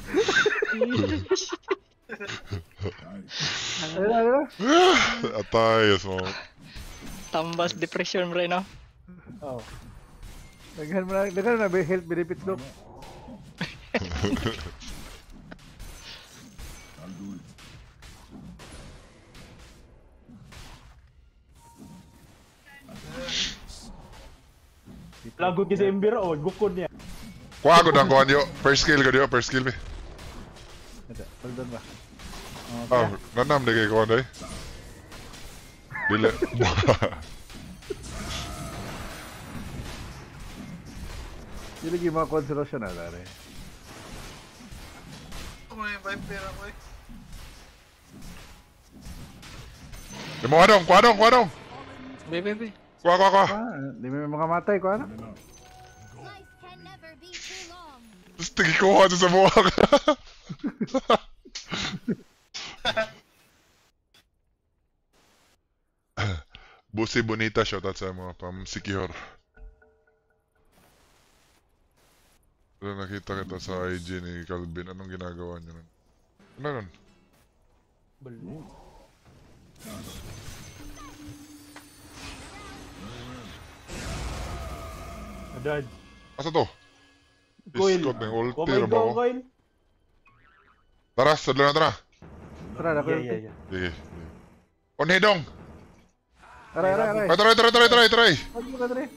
Ayun. Atay, smoke. Tambas depression bray no. Oh. Daghan na ba health benefits dong? I'll do it. Lagot ki sa Ember o, gukod niya. Kuha ko ng kuhan yun. First skill ko yun. First skill, be. Hold on ba? Ah, nanam di kay kuhan day. Dili. Hindi lagi mga konservasyon na dare. Ako may Viper ako eh. Kuha dong. Be. Kuha. Di may mga matay ko ano? Life can never be too long. Tapos tigikuha dyan sa buwak. Busi Bonita, shoutout sa mga pamsikihor. Pero nakita kita sa IG ni Calvin, anong ginagawa niyo nun? Ano nun? Balo. Adad. Asa to? Coil. Iskot ng ulti Kumay na ba ko, ako? coil. Tara, sadla na tara. Tara na ko Yeah, ulti. yeah, yeah. Sige. Onhedong! Aray. Try! Huwag mo ka dre.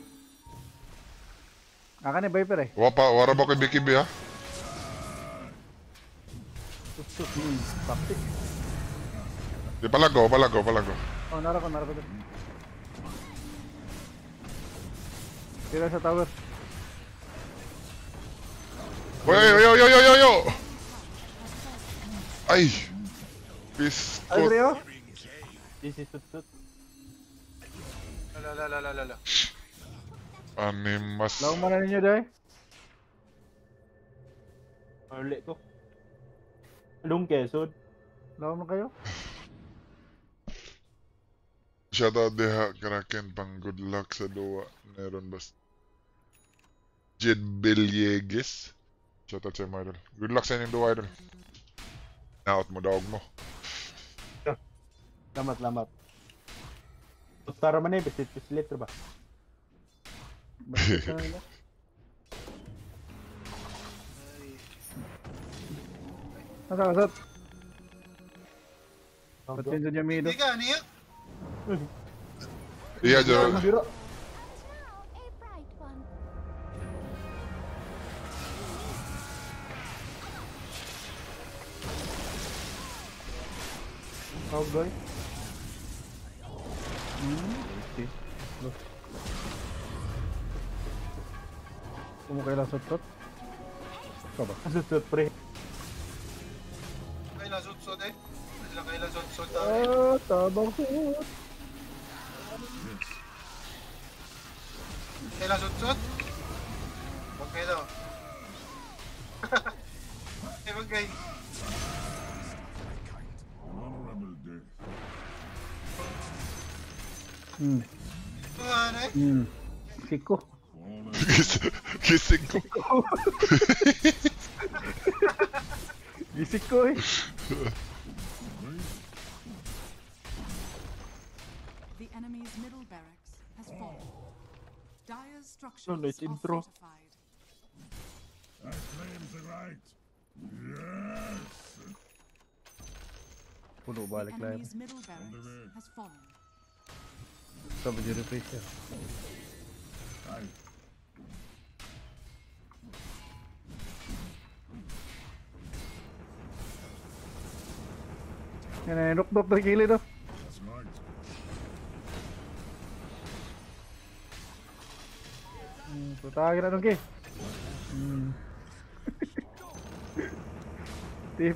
Akan ni Viper eh. Wara ba kay Bikibi ha? Taktik. Di palago. Oh, nara ko dre. Tira sa tower. Yo! Ay! Ay, Biskot. Rio? This is tut. Lala. Animas. Lawan mana ninyo, Day? Early ko. Anong Quezon? Lawan mo kayo? Shoutout diha Kraken pang good luck sa duwa. Meron basta. Jed Villegas. Shoutout sa mga idol. Good luck sa inyong duwa, idol. Naot mo, dawag mo. Lamat. Para man pisit ba? Bakit na nila? Kasat. Batin dyan yung mido. Hindi ka, niya. Iya, Jor. Biro. A bright one. Cowboy. Okay. Kumukailang sutot. Ikaw ba? Asut pre. Kailan sutsod eh. Kailan sutsod tayo. Ah, tabang suot. Kailan sutsod? Huwag kayo daw. Huwag kayo. Honorable death. Ano eh? Kiko. Gising ko. Gisik ko eh. The enemy's middle barracks has fallen. Dire's structures No, it's are intro. fortified. I claim the right. Yes. Puno The balik lang. enemy's middle barracks has fallen. Sabi dyan replace siya. I Yan ay nukdok na kilid oh. smart. Tutagin na nung ki. Tip.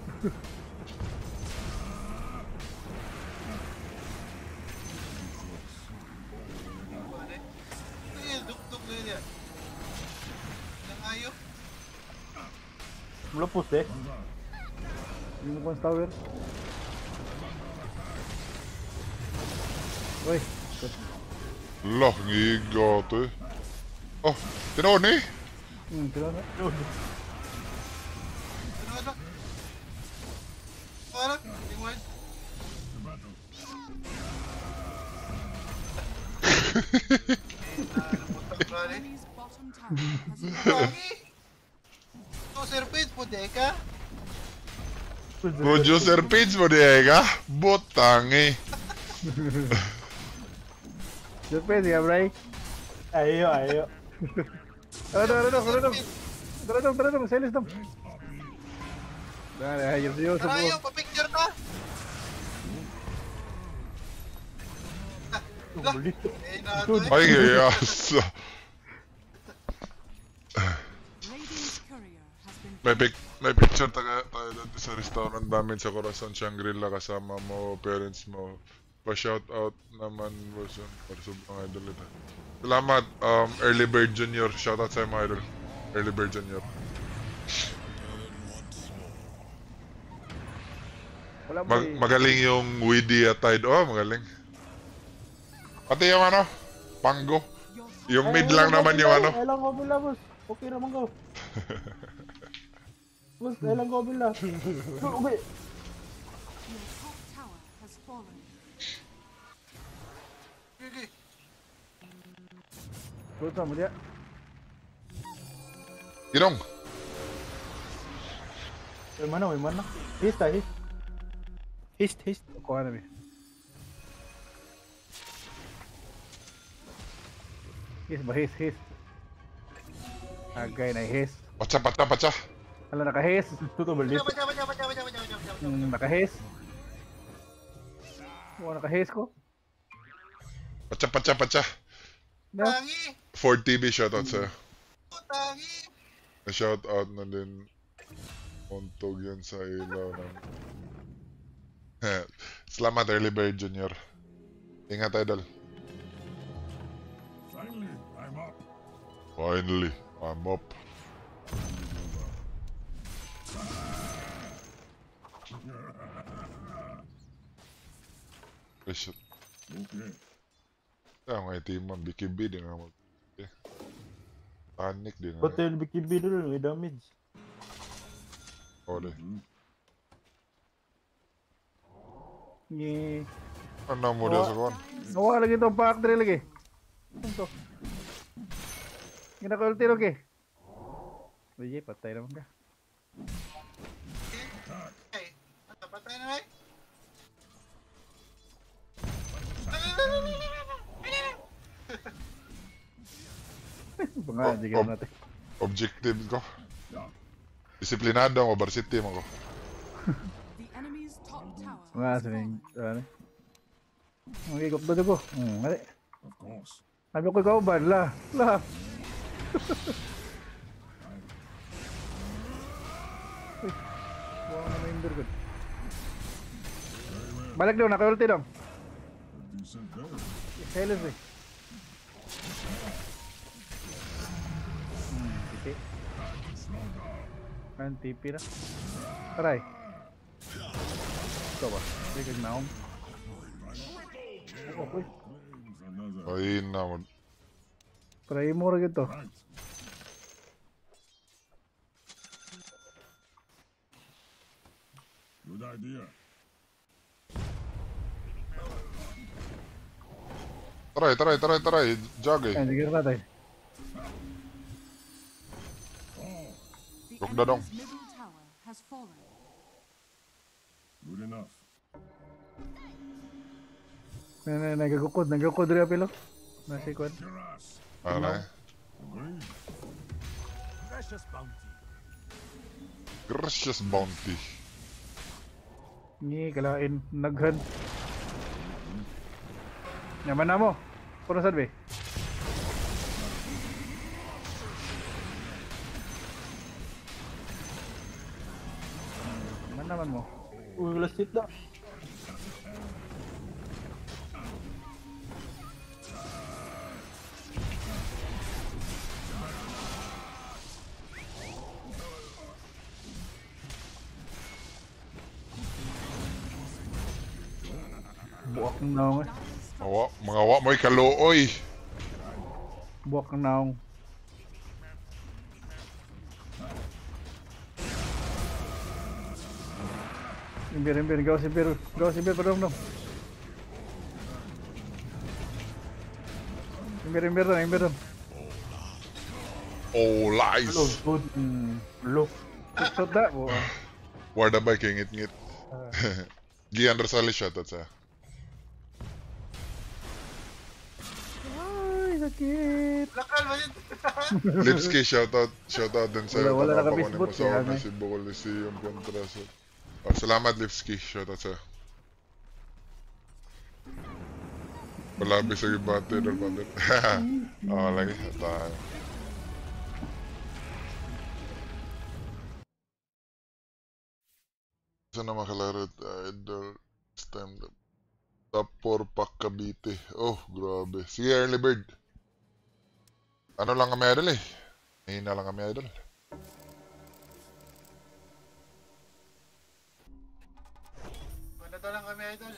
Duk-duk na yun yan. Nangayo. Melupus eh. Yung mukhang tower. Uy. Lah, ngiga to eh. Oh, tinoon eh. Kailan na? Ano ba? Parang, tingwan. Enemy's bottom tower has fallen. Pagi! So, serpent po, deka. Producer page mo diya ka? Botang eh. Surprise ya, Bray. Ayo. Tara dong. Selis dong. Dale, ayos yun. Tarayo, pa-picture ka! Balito. Eh, na ito eh. Ay, yes. Radiant's courier has been May picture tayo dito sa restaurant namin sa Corazon Shangri-La kasama mo, parents mo. Pa-shoutout naman mo para sobrang idol ito. Salamat, Early Bird Junior. Shoutout sa mga idol. Early Bird Junior. Wala mo Magaling yung Weedy at Tide. Oh, magaling. Pati yung ano, Pango. Yung mid lang naman yung ano. Elang gobil lah, bos. Okay naman ko. Bos, elang gobil lah. Okay. Your top tower has fallen. Sige. Puta mo dia. Ginong. May mana? Hist. Kuha na mi. His. Agay na his. Pacha. Hala, naka-his. Tuto balito. Baca. Naka-his. Oo, naka-his ko. Pacha. Na, Tangi! Ford TV, shoutout sa'yo. Tangi! Na-shoutout na din. Montog yan sa ilaw ng... Salamat, Early Bird Junior. Ingat, idol. Finally, I'm up. Finally, I'm up. Shit. Okay. Kaya nga team man, BKB din naman. Panic din Ba't naman. yung BKB doon, may damage. Ole. Ni. Ano mo dia sa kon? Nawa lagi to factory lagi. Ito. Ginakulti lagi. Uy, patay naman ka. Ay, patay na eh. Banga, jigil natin. Objective ko. Disiplinado ang overcity mo ko. The enemy's top tower. Mga sining, ano? Ang ikot ba ko? Mali. Of course. Sabi ko ikaw ba? La. Uy, buwang na may indur ko. Balik daw, naka-ulti daw. Decent goal. Silence eh. Tipi. Kan tipi na. Taray. Ito ba? Bigag na akong. Uy. Another. Ay na mo. Try mo rin ito. Right. Good idea. Taray. Jog eh. Ayan, sige natin. The Rukda dong. enemy's middle tower has fallen. Good enough. Nagagukod rin apilo. Nasi kwan. Your ass. Ano eh? Agreed. Gracious bounty. Ni kalain naghan. Nyaman na mo. Puro sad be. Nyaman naman mo. Uy, last hit na. Buwak ng naong eh. Mga wa mo'y kaluoy. Buwak ng naong. Imbir, gawa si Bir, padong dong. Imbir dong. Oh, lies. Good. Low. Shot da, buwa. Warda ba kay ngit-ngit? Gian Rosales shoutout sa. Ay, sakit. Lakal ba yun? Lipski shoutout din sa. Wala Tama pa naka-Facebook ko sa yan, eh. Cebu Coliseum kontra sa. Oh, salamat Lipski, shoutout sa. Wala bisa yung bate del bate. Oh, lagi tayo. Sana makalaro idol this time. Top 4 pack Cavite. Oh, grabe. Sige, Early Bird. Ano lang kami idol eh. Mahina lang kami idol. Manata lang kami, idol.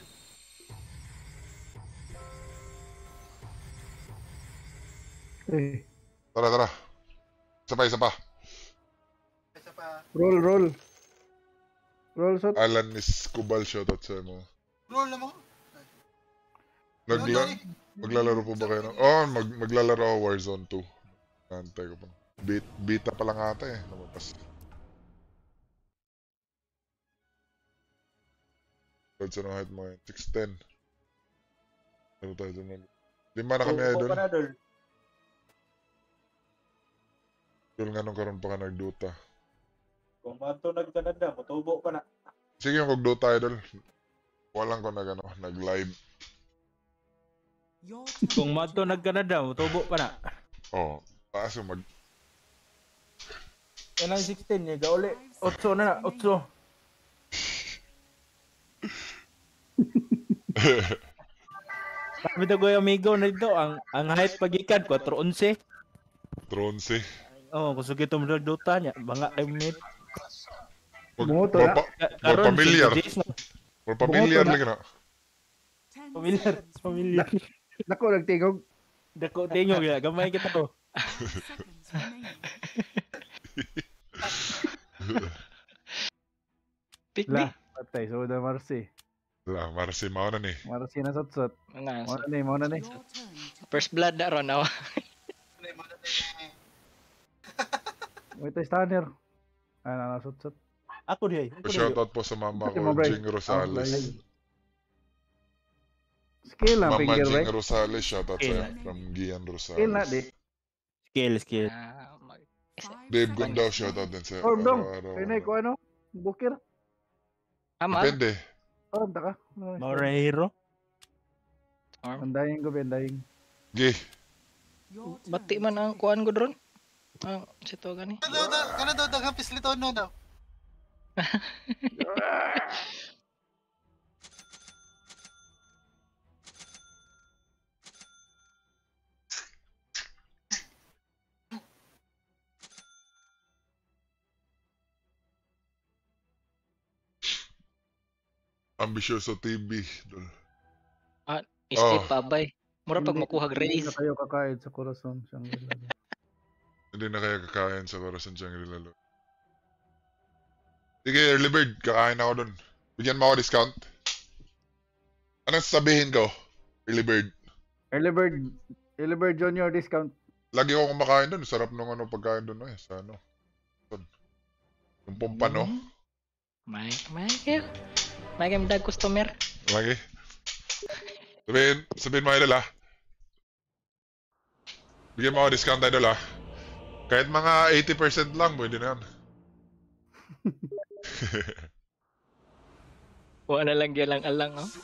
Eh, Tara. Isa pa. Isa pa. roll. Roll shot. Alan Escobal shoutout sa mo. Roll na mo. Maglalaro po ba kayo? Maglalaro ako Warzone 2. Nantay ko pa. Beta pa lang ata eh. Namapas. Sa ng height mo 6'10". Ano tayo dun? 5 na kami idol. Idol nga nung karoon pa ka nagduta. Kung mato nagkanada, matubo pa na. Sige yung kagduta idol. Walang ko nag-live. Your Kung mato nagkanada, matubo pa na. Oh, taas yung mag... Yan ang 16 niya. Gauli. 8 na. 8. Sabi daw ko yung amigo na dito. Ang height pagikan. 4'11". 11. Oh, kusog ito mo Dota niya. Banga kay mid. Bumoto na. More familiar. More familiar Bumoto na. lagi na. 10 Familiar. seconds Familiar. Nako, nagtigog. Dako tingog ya. Gamay kita ko. 5 seconds remaining. Pick La, patay. Soda Marcy. Lah, Marcy mao na ni. Marcy na sot-sot. Nga, Mau na ni. Your turn to first blood na ron ako. Wait, tayo stunner. Na sot-sot. Ako dihay. Shoutout po sa mama Okay, ko, Mabray. Jing Rosales. Skill lang, Mama finger Jing right? Rosales, shoutout Skill. sa'yo. From Gian Skill na, di. Rosales. Skill. Ah, 5 Dave seconds Gundao, remaining. shoutout din sa'yo. Orb dong. Araw-araw. Pinay ko ano? Bukir. Ama. Depende. Orb, taka. Morero. Andayin ko, andayin. Gi. Your turn. Bati man ang kuan ko dron. Ang sito gani. Kana daw daghang pisliton no daw. Ambisyoso TV. Dol. Escape Oh. pa bay. Mura pag Hindi- makuha Hindi raise. na kayo kakain sa corazon. Siyang lalaki. Hindi na kaya kakain sa Corazon Shangri-La. Lord. Sige, early bird. Kakain ako dun. Bigyan mo ako discount. Anong sasabihin ko? Early bird. Early Bird Junior discount. Lagi ako kumakain dun. Sarap nung ano pagkain dun eh. Sa ano. Dun. Yung pompano. May dag customer. Lagi. Sabihin mo idol ah. Bigyan mo ako discount idol ah. Kahit mga 80% lang, pwede na yan. Kuha na lang lang alang oh.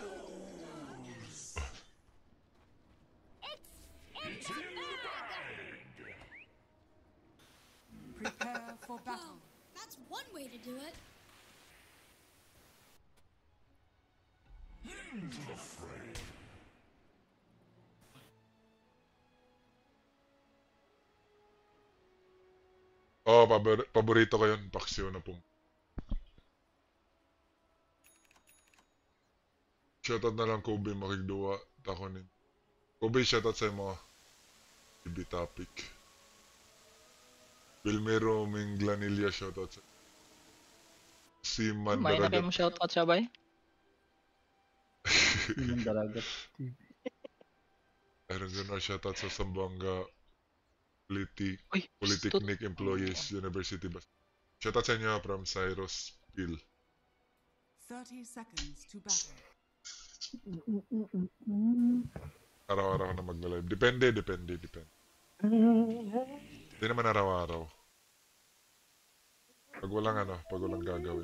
Prepare for battle. That's one way to do it. Oo, paborito ko yun. Paksyo na po. Shoutout na lang Kobe makigduwa. Tako ni. Kobe, shoutout sa mga TV topic. Wilmero Minglanilla, shoutout sa si May na kayo Mandaragat. mo shoutout siya bay. Yung daragat. Meron gano'n shoutout sa Sambanga Uy, Polytechnic Employees University. Shoutout sa inyo from Cyrus Bill. 30 seconds to battle. Araw-araw na magla-live. Depende. Hindi naman araw-araw. Pag walang gagawin.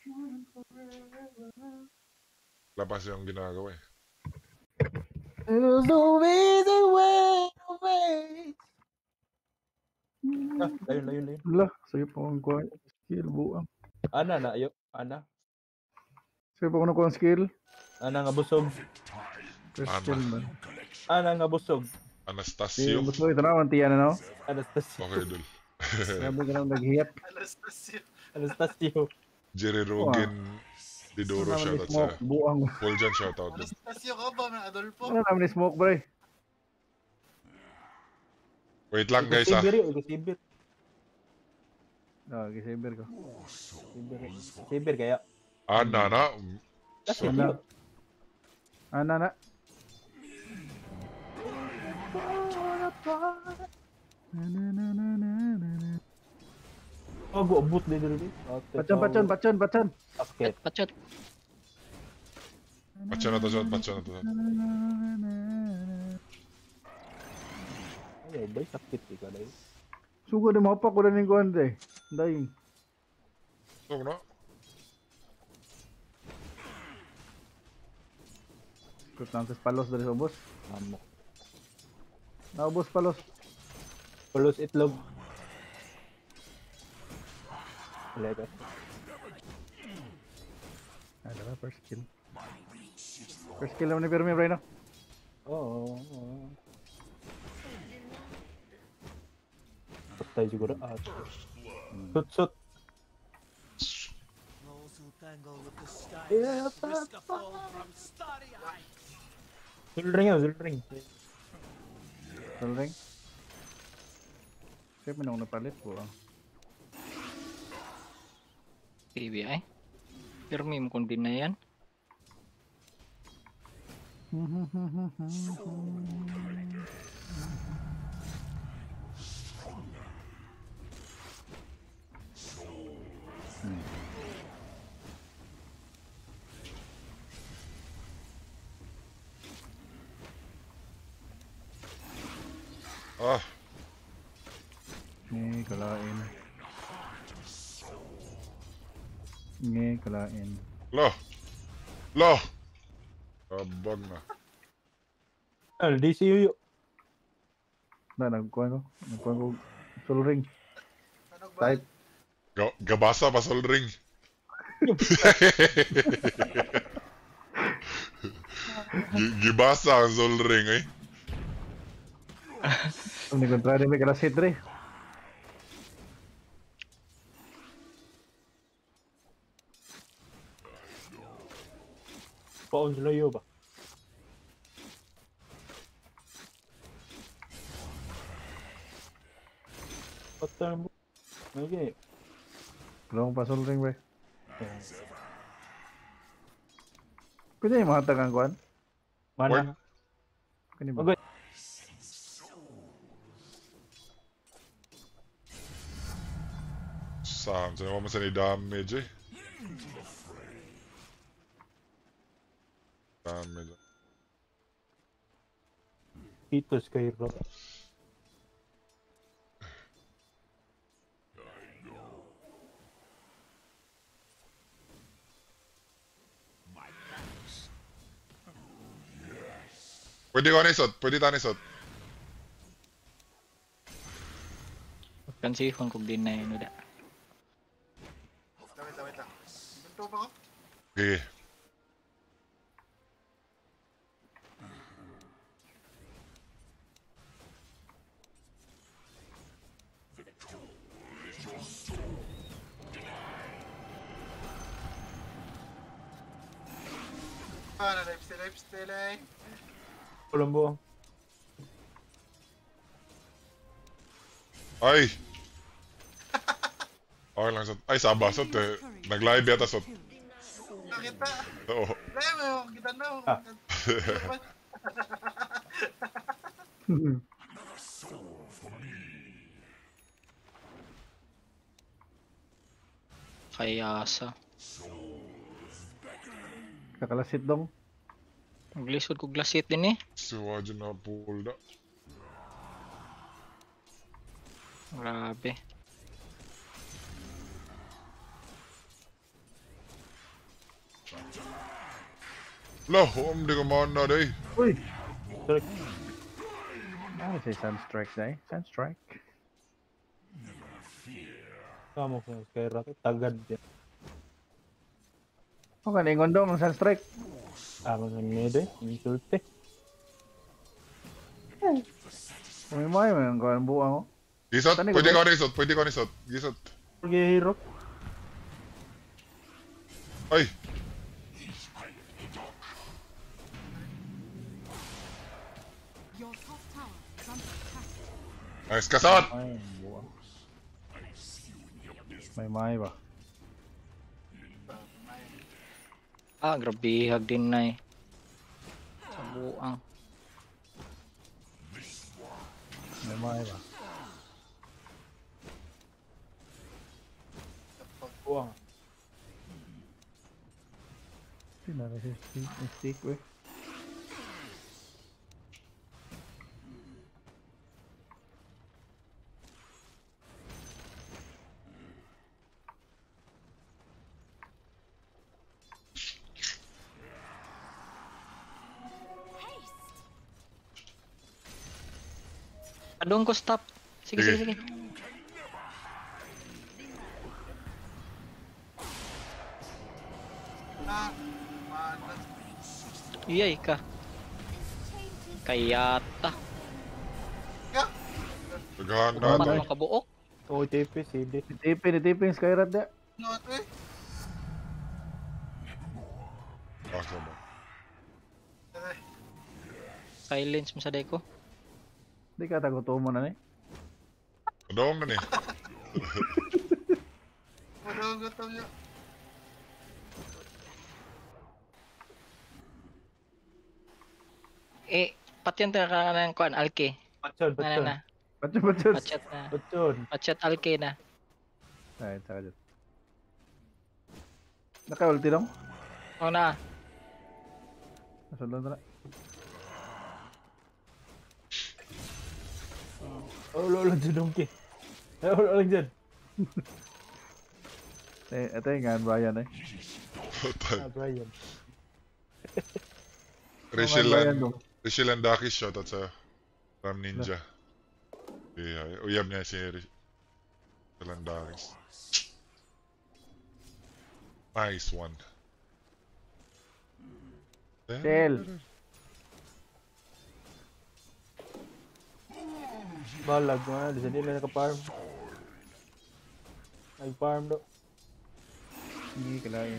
Lapas yung ginagawa eh. Layo. Wala, sa'yo po ang kuha. Skill, buang. Ana na, ayo. Ana. Sa'yo po ako nakuha ang skill. Ana nga busog. Christian man. Ana nga busog. Anastasio. Gusto ito na, mantiyan na no? Anastasio. Okay, dul. Sabi ka lang naghihiyap. Anastasio. Jerry Rogan Didoro, Wala naman shoutout ni smoke, sa buang. Paul Jan, shoutout din. Anastasio ka ba na Adolfo? Wala naman ni smoke, bro. Wait lang guys ah. Sibir. Ah, gisaber ko. Sibir kaya. Ana na. Kasi Ana. Ana na. Oh, buabot din dito. Pacan. Basket. Pachat. Patsa na to, shot. Ay, bay sakit ka dai. Sugo di mapak ko na ning kuhan day. Daying. So, no? Kut nang palos dari sa boss. Amok. Naubos palos. Pulos itlog. Ulit. Ada ba? First kill. First kill naman ni Pirmi, Brino. Oo. Patay siguro. Sut. Zulring. Solring. Siya man ako napalit po. PBI. Pirmi mo kung di na yan. Ah, Nge, kalain. Loh. Abang na. DC yuk. Nagkuhan ko. Solring. Type. Gabasa pa Sol Ring. Gibasa ang Sol Ring eh. Ang kontra din may kalasit re. Paon sila yun ba? Patay mo. Okay. Kulong pa solring ba? Kanya yung mahatag ang kuhan? Mana? Kanya ba? Okay. Saan? Saan mo sa ni damage eh? Damage. Ito Skyro. Pwede ko anisot. Pwede tayo anisot. Kansihon kung di na yun. Wait lang. Bunto pa ko? Okay. Lifesteal eh. Colombo. Ay! Okay lang sot. Ay, sabasot eh. Nag-live yata sot. Nakita. Oo. Dahil mo, kita na. Kaya sa. Kakalasit dong. Maglisod ko glasit din eh. Si Wajo na pull na. Grabe. Loh, di ko mauna day. Uy! Ano say Sunstrike na eh? Sunstrike. Kamu sa Skyro. Tagad yan. O kaningon dong ng Sunstrike. Ako sa medo eh. Insulte. Kumimay mo yung kuhan buang ko. Gisot, Tani pwede ko ko anisot. Pwede ko anisot. Gisot. Pergi hero. Ay! Your top tower is under attack. Nice kasot! Ay, buang. May ba? Ah, grabihag din na eh. Sa buang. May ba? Buang. Tinara si stick we. Adong ko stop. Sige. Manas. Iyay ka. Kayata. Gaganda. Dapat makabuok. Oh, TP, CD. Nitipin yung Skyrat da. Not eh. Asa ba? Silence mo sa deko. Di ka taguto mo na ni. Kadawang na ni. Walang gutom niya. Patyan tayo ka ng kuan, Alke. Patson. Na. Patsun. Patchat na. Patson. Patchat Alke na. Ay, tsaka dyan. Naka-ulti lang? O na. Nasunod na. Oh, ulang dyan, Donkey. Ulang dyan. Ito yung nga, Brian eh. Brian. Rachel and Daki shot at sa Ram Ninja. Yeah, uyab niya si Rachel and Daki. Nice one. Shell. Balag mo di sini lang naka-farm. Nag-farm do. Hindi kalain.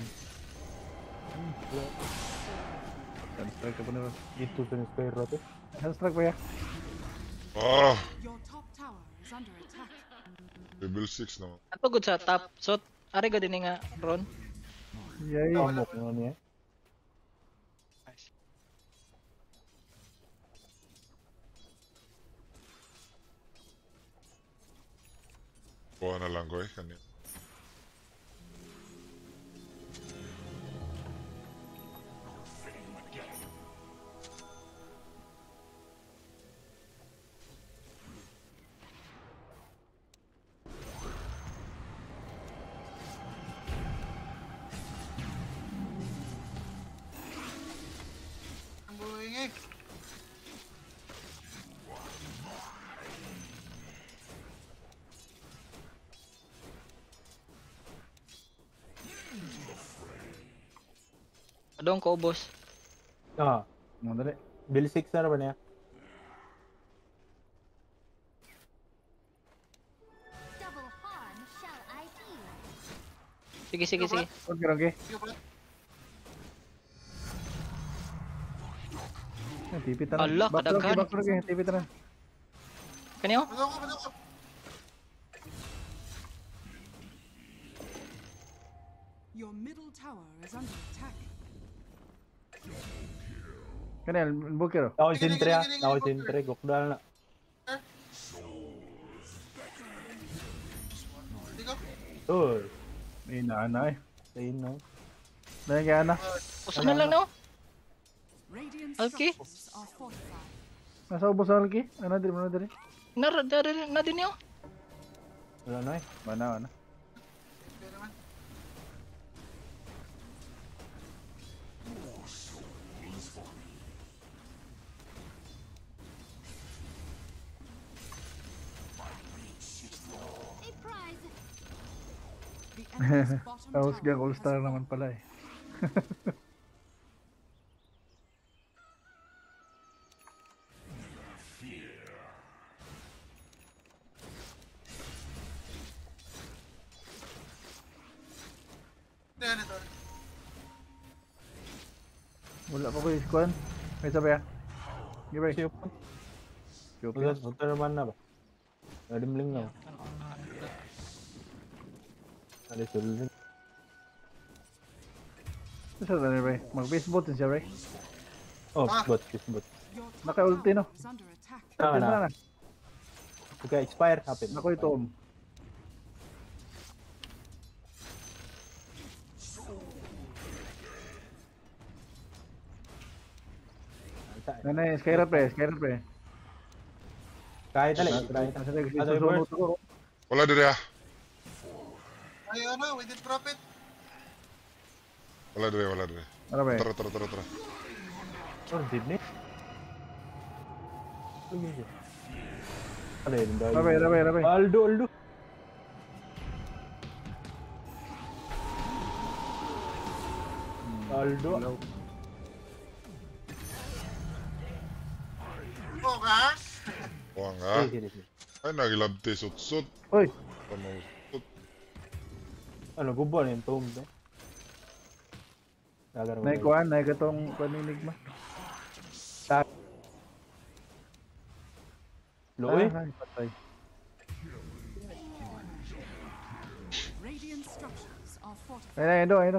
Sunstrike ka pa naman. Itu sa Skyrat eh. Sunstrike pa ya? Oh! Your top tower is under attack. Level 6 naman. Ato good sa top. So, ari ka din nga, Ron. Yay. Amok mo niya. Kuha na lang ko eh. Kanina. Ang buwing eh. Adong ko, boss. Ah, Mga dali. bill 6 na naman niya. Double harm shall I feel. Sige. Okay. Sige pa. Tipit na. Ala, kadaghan. Back. Tipit na. Kaniyo? Ano ko. Your middle tower is under attack. Kanil, bukiro. Ako sintre ah. Ako sintre. Gokdal na. Hindi ko. Uy. May naana eh. Ayun no. Dahil kaya na. Uso na lang, no? Radiant Okay. structures are fortified. Nasa ubos sa Alki. Ano diri? Na din yun. Wala na eh. Mana. Kaya naman. A prize. The enemy's bottom Tapos tower gang has all-star fallen. naman pala eh. Yan ito. Wala pa ko yung squad. May sabi ah. Give Siyo break. po. Siyo Ugas, punta naman na ba? Nadimling na. Ada sulun. Isa na rin, mag-base bot din siya, Ray. Oh, Ah. bot. Your top Naka-ulti, no? tower is under attack. Ah, Isa na. na. Pagka expire, happen. Nako ito. Nanay, Skyrat pre. Kahit tali. Nasa leg, Ano yung susunod ko. Wala diri ah. Ay ano, we did profit. Wala diri. Ano ba eh? Tara. Oh, did ni? Lagi siya. Ano yun? Rabay. Aldo. Aldo. Wah nga. Ay, nagilabte sut-sut. Uy, Pamusut. Ano, gubuan yung tomb. naikuan, naikatong paninigma. Loy? Ay, patay. Radiant structures are fortified. Ayun na.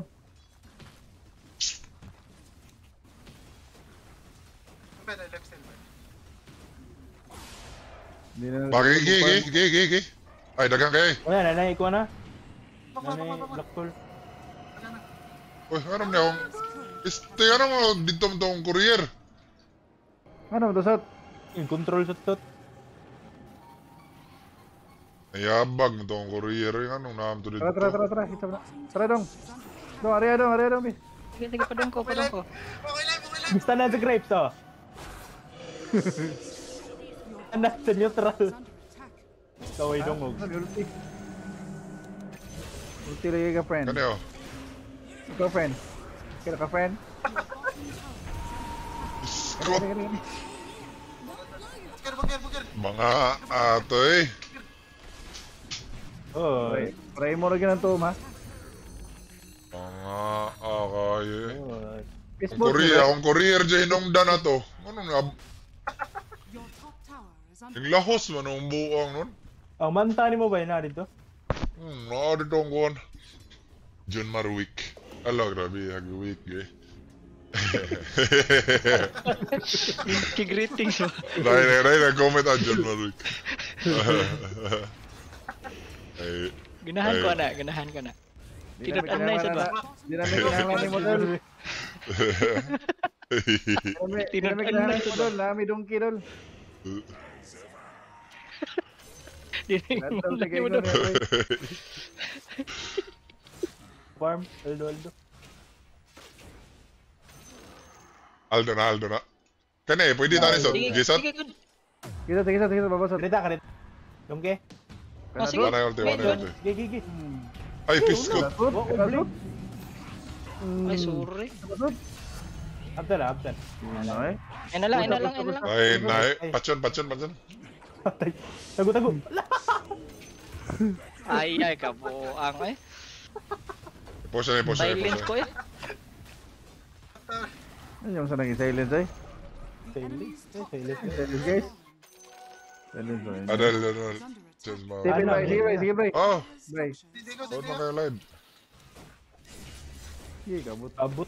Hindi na. Bakit, gigi. Ay, dagang kayo. O yan, nanay ko na. Nanay, Blackpool. Uy, ano niya akong... Ano mo, dito mo itong courier. Ano, dosat? Yung control sa Nayabag na itong courier. Yung anong naam to dito. Tara. Kita na. Tara dong. Area dong, mi. Sige, padong ko. Basta na sa grapes, oh. Anak sa neutral. Is under attack. Kaway dongog. Ulti lagi ka, friend. Kani oh. Ikaw, friend. Kira ka, friend. Scott. Gani. Mga atoy. Oh. Try mo rin ng tom, ha? Mga akayo eh. Facebook. Ang courier dyan nung na to. Ano nga? Your top tower is under Yung lahos man ang buong nun. Ang mantani mo ba yun na dito? Nakadito ang kuhan. John Marwick. Ala, grabe. Hag-week eh. Greetings mo. Dahil nag-comment ang John Marwick. Ay, Ganahan ko na. Tinutan na isa ba? Di namin kinahanglan ni model. Di namin kinahanglan ni model. Nami dongki dol. Natol sa kayo na. Farm, Aldo. Aldo na. Kani, pwede tayo sa gisat? Kita babasot. Karita. Dongke. Sige. Wanay ulti. Gigi. Ay, piskot. Kasut. Ay, sorry. Abdan. Ay. Ay na lang. Ay, nay. Patson. Tago. Ay, kabuang eh. Push. Silence ko eh. Ano yung sa naging silence ay? Silence. Silence guys. Silence ba? Adal. is under attack. Just ma. Sige bye. Oh, Bye. huwag mo kayo live. Sige, kabut. Abot.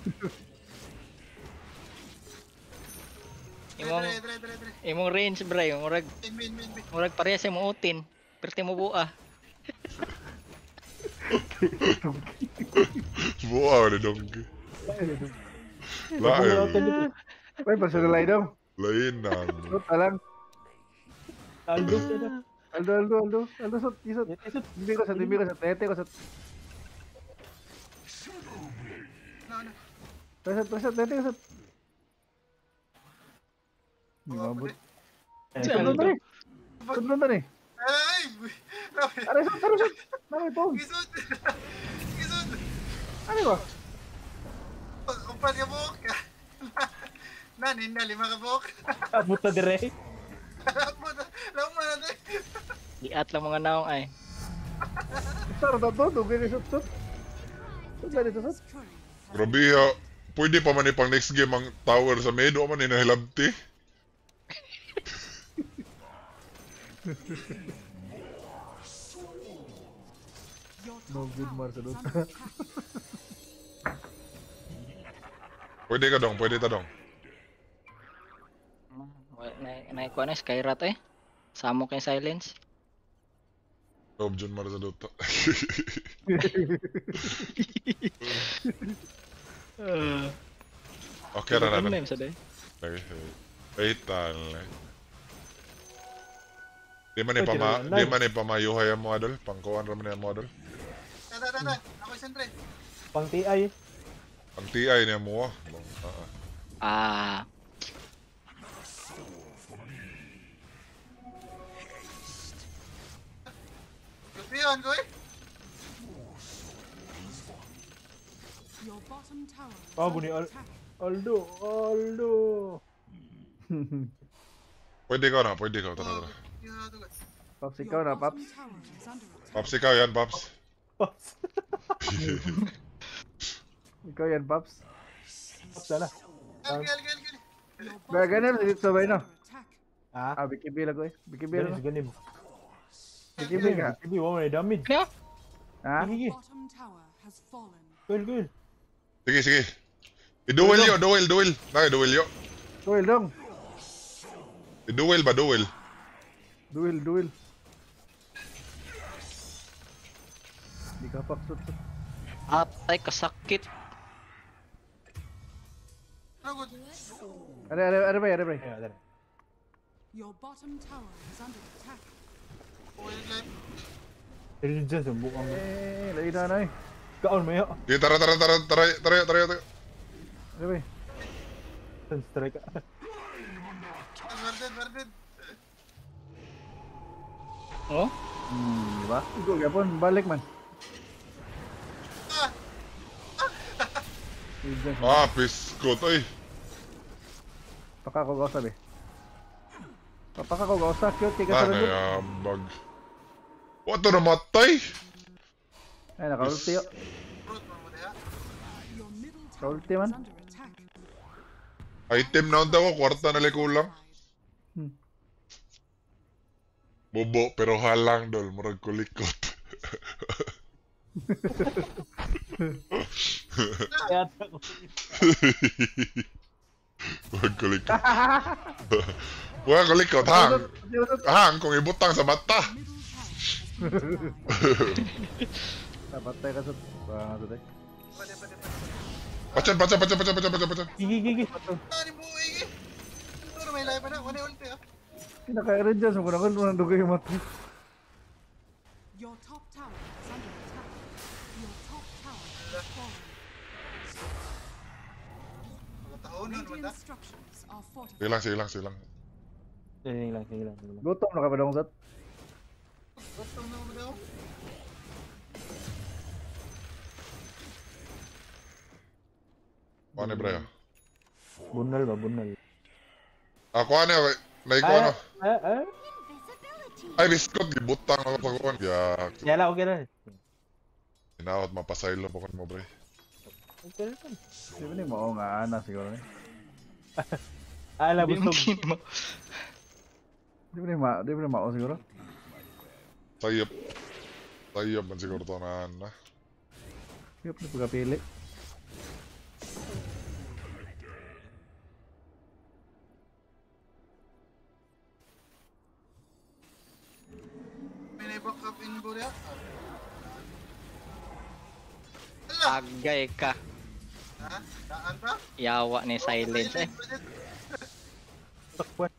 Imong range, bray. Murag pareha sa imong utin. Perti mo buah. Buwa ka ni Donkey. Lain. Bye, personalay daw. Lain na. Sot, alang. Aldo. Aldo, sot, isot. Hindi ko sot, tete ko sot. Presot, tete ko sot. Mabot. Sot na ni. Aray, sot. Nakay po. Ano ba? Abot na dire. Liat lang mga naong ay. Saro na to, dugay ni sot. Sot na dito, sot. Grabe ha. Pwede pa man pang next game ang tower sa medo man inahilabti. No good, Marcelo. Pwede ka dong. Naikuha na Skyrat eh. Samo kay silence. Rob John Marzaluto. Okay na Ano natin. yun sa day? Wait lang. Di man ipamayuhay ang model. Pangkuhan raman yung model. Pang TI. Ang TI niya mo. Pion ko eh. Your bottom tower is Oh, under bunyi attack. Aldo. Pwede ka na, pwede ka. Tara, tara. Paps, Your ikaw na, bottom Paps. tower is under attack. Paps, ikaw yan, Paps. Ikaw yan, Paps. Sana. Gal. Your Ba, ganun, tower dito sabay is na. under attack. Ah, Bikibila ko eh. Bikibila ganim, na. ganim. Bikibila ka. Hindi, wala may damage. Kaya? Ha? Sige, Bottom tower has fallen. Goal. Sige, sige. I-duel yo, duel. Naka, duel yo. Duel dong. I-duel ba, duel? Duel. Di ka, Paps. Atay, kasakit. Ada ba? Ya, ada. Your bottom tower is under attack. Jadi dyan, sumbok ang... Lagi na eh. Kaon mo yun. Sige, tara. Ada ba? Strike. Verded. Oh? Diba? Ikaw gapon, balik man. Ah, piskot, oy. Paka ko gausa be. Paka ko gausa, cute ka sa Ano lubog. yung bag? Wato namatay? Ay, naka-ulti yo. Your middle Kaulti tower man. is under attack. Item na unta ko, kwarta na kulang. Bobo, pero halang dol, murag kulikot. Murag kulikot. Murag kulikot, hang. Hang, kung ibutang sa mata. Napatay ka sa... Ano to Pacan. Gigi. Ano mo iki? Ano may live na? Wala ulti ah. Kinaka-red dyan, sumuna ko nung dugay yung mata. Your top tower is under attack. Your top tower has fallen. Radiant structures are fortified. Sige lang. Sige lang. Gutom na ka pa dong sat. Gusto na mo daw. Ano bro? Bunal ba? Ako ano, naiko ano. Invisibility. Ay, biskot, gibutang ako sa kuwan. Kaya, Ya lah, okay lah. inaot, mapasaylo pa ko mo, bro. Okay lah. Di ba ni mo nga ana siguro ni? Ala, Di busog. mungkin mo. Di ba ni mao siguro? Sayop man siguro to na. Yup, di pagkapili. May backup in Korea. Agay ka. Ha? Daan pa? Yawa ni silence eh. Takpan.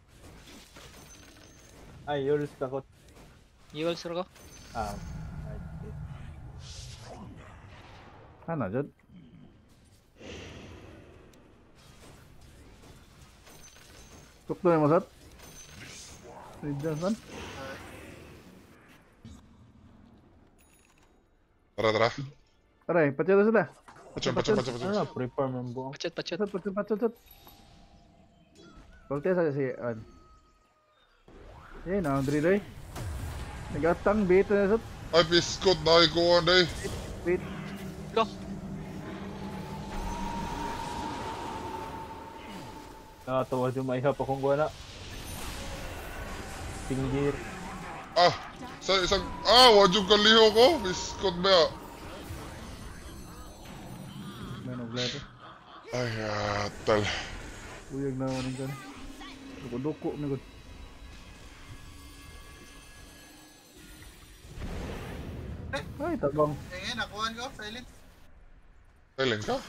Ay, yours takot. Yul sur ko. Ah. Ana jud. Tukto ni mo sat. Red dyan man. Tara. Aray, patyo sila. Pacan. Ano, prepare mo buong. Pacet. Patyo. Kulte sa si an. Eh, na Andre day. Nagatang bait na sat. Ay, biskot, naikuha day. Bait. Go. Nakatawa yung maihap akong guwana. Pinggir. Ah, sa isang, wajong kaliho ko. Biskot ba? May naglato. Ay, tal. Uyag na ako nang Duko na gud. Ay, tabang. Nakuhan ko. Silence. Silence ka?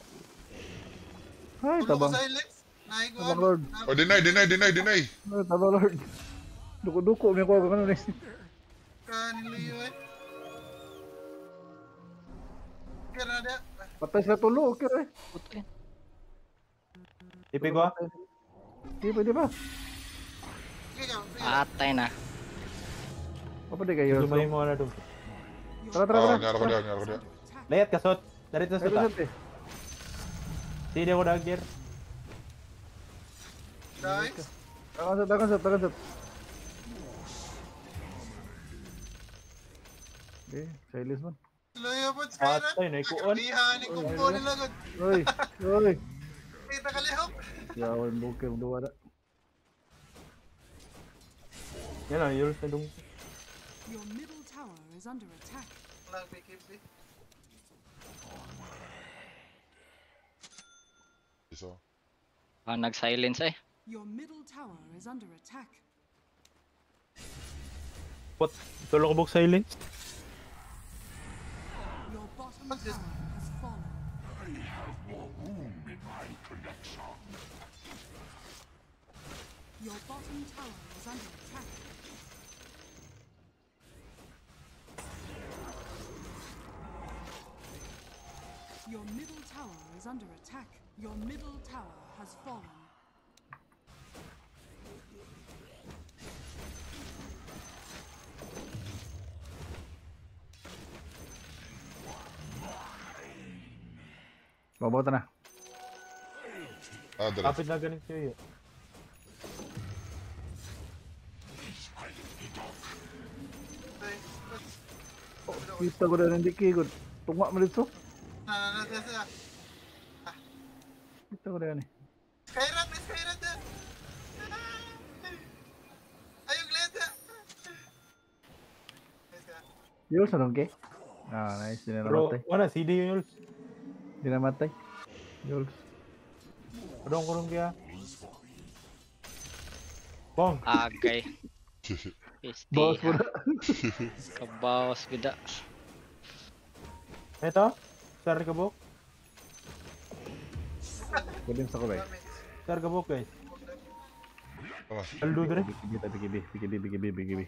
Ay, Tulo ko tabang. silence. Naikuhan. Tabang Lord. Oh, deny. Ay, tabang Lord. Duko may kuha ko ano ni. Kanin liyo eh. Kira na dia. Patay sila tulo, okay eh. Putin. Ipi ko ah. Di ba? Sige ka. Atay na. Apa dia kayo? Lumayan mo na doon. Tara, tara, tara. Nyara ko dia. Lihat kasut. Dari itu Ayo, suta. Sot, eh. Sini aku dagger. Nice. Tangan, Sot. Okay, silence man. Layo po, Skyra. Patay, naikuon. Kalihan, ni kumpo nila gud. Oy. Kita kalihok. Yawan bukir dua ada. Yan lang, Yules na dong. Your middle tower is under attack. Lang, BKB. Iso. Nag-silence eh. Your middle tower is under attack. What? Tulong ko book silence. Your bottom tower has fallen. Your bottom tower is under attack. Your middle tower is under attack. Your middle tower has fallen. Bawa tanah. Dali. Kapit na galing siya. Kita ko dah nanti kikut. Tunggu melitu. Nah, siya. Kita ko dah ni. Skyrat na. Ayun, Glenda. Yules ada ke? Ah, nice. Dia nak Bro, matai. mana CD Yules? Dia nak matai. Yules. Kurang dia. Bong. Agay. Bawas Pistiha. pula. Kabawas gida. Ito. Start ka book. Kau sa ko ba? Start ka book guys. Tama. Aldo dire. BKB.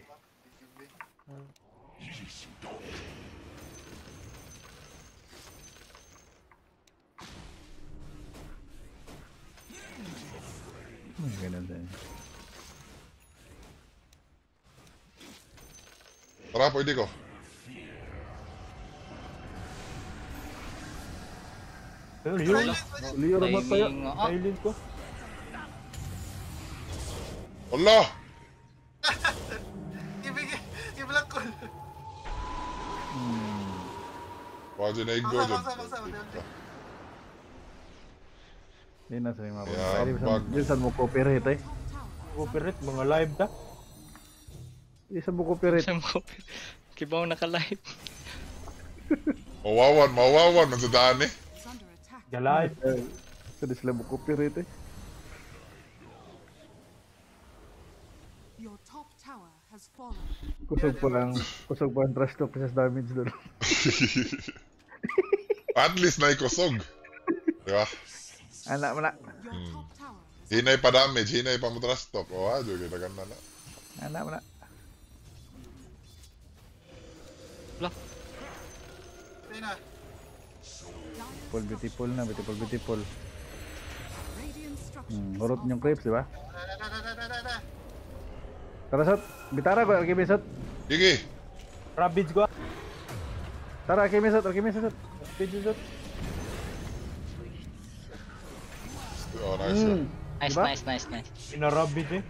Ganun din. Tara, pwede ko. Ayun, Yules. Liyo ramat tayo. Timing. Silent ko. Wala! I-block ko. Wala dyan na igdo dyan. Baksa. Hindi na sa mga Yeah, pwede. Bisan mo copyright eh. Copyright, mga live ta. Isa mo copyright. Sa mo. Kibaw naka-live. Mawawan, matadaan eh. Is under attack. Ga-live. Kasi sila mo copyright eh. Your top tower has fallen. Kusog pa ang trash talk sa damage doon. At least na ikusog. Diba? Anak mo na. Your top tower is Hinay pa damage, hinay pa mo trust talk. O ha, joke kita ganda na. Anak mo na. Ayun na. Beautiful na. radiant structures. Hurot yung crepes, di ba? Da. Tara, Sot. Bitara ko, Arkimi, Sot. Gigi! Rabbids ko. Tara, Arkimi, Sot. Rabbids ko. Oh, nice yun. Diba? Nice. Ina-rabbids eh.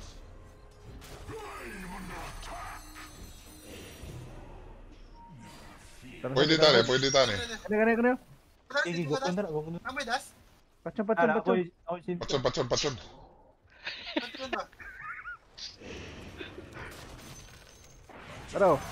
Tara, Pwede Sot. tani. Kani. Sige, go ko na. Amoy das? Pacon. Ana ako, ako sin. Pacon. Patron ba? Tara.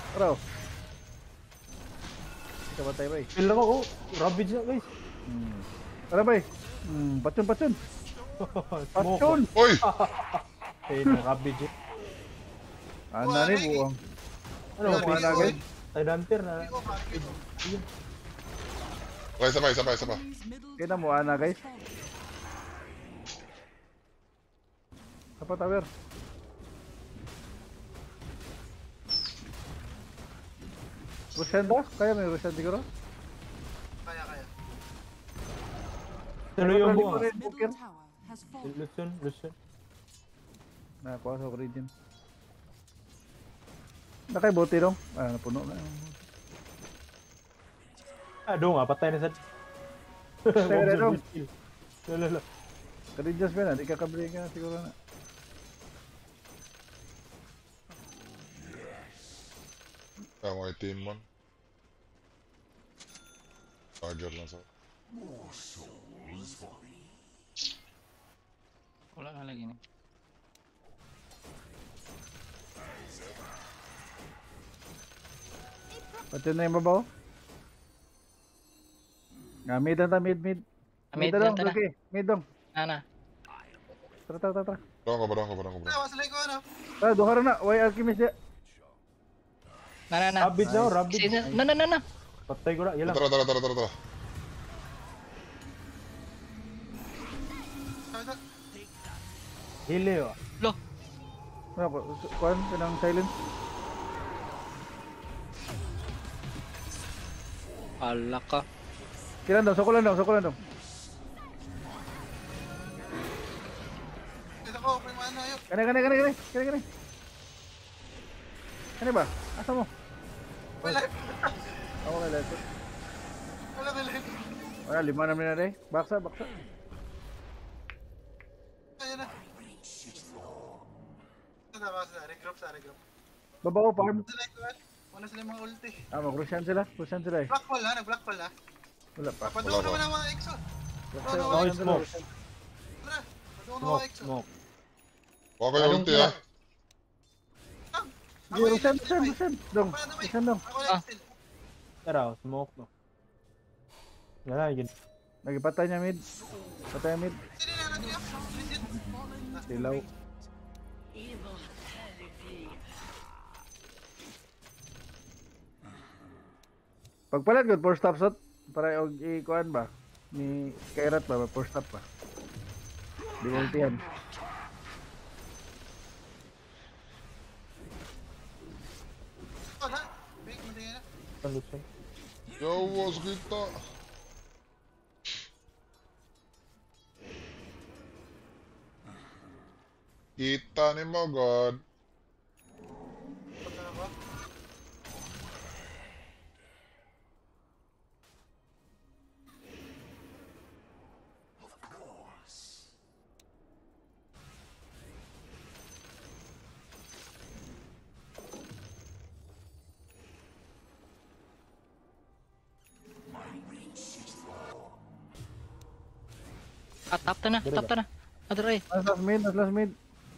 Kita patay, bay. Feel ako, oh. Rabbids na guys. Tara, bay. Pacon. Smoke. Uy! Eh, na rabbids eh. Ana ni buang. Ano, Wala, pwede Rico, ko eh. Tay Danter na. Okay, sabay. Enemy's middle Kita mo, tower Ana, has guys. fallen. Apa tower? Rusian dah? Kaya may Rusian siguro? Kaya. Tuloy yung buong. Red Middle Booker. tower has fallen. Lucian. Nakakuha sa region. Nakay bote dong. Ah, napuno na. Aduh, nga, patay na sad. Patay na dong. Lalo. Kadinjas ba na? Di kakabring ka na siguro na. Kaya mo team mo. Tiger lang sa. Wala na lagi ni. Pati na yung babaw. Mid na ta, mid. Mid Mid lang dong, ta na. okay. Mid dong. Ana. Tara. Barang ko. Masalay ko ano? Tara, duha na. Why Alchemist ya? Na. Rabbit daw, rabbit. Na. Patay ko na, yan lang. Tara. Hili oh. Lo. Ano ko? Kuan, kanang silence. Ala ka. Kilan dong, sokolan dong. Ito ko, primano yun. Kani. Kani ba? Asa mo? Wala. Ako kay Leto. Wala. Wala, 5 na minute eh. Baksa. Ayan na. Regroup. Babaw, farm. Wala sila mga ulti. Mag-rushan sila eh. Nag-black wall ha. Wala pa. Padoon naman ang mga exo. No smoke. Tara, padoon ang mga exo. Smoke. Huwag kayo ulti ah. Di, rushan. Dong. Ako lang still. Tara, smoke no. Wala, yun. Nagipatay niya mid. Sino na natin yun? Legit. Silaw. Pagpalat gud for stop shot para og ikuan ba ni Kairat ba for stop ba. Di mo ultihan. Wala. Big, hindi na. Solution. Yawas kita. Kita ni mo god. Punta na ba? Tap ta na. Adray. Last mid.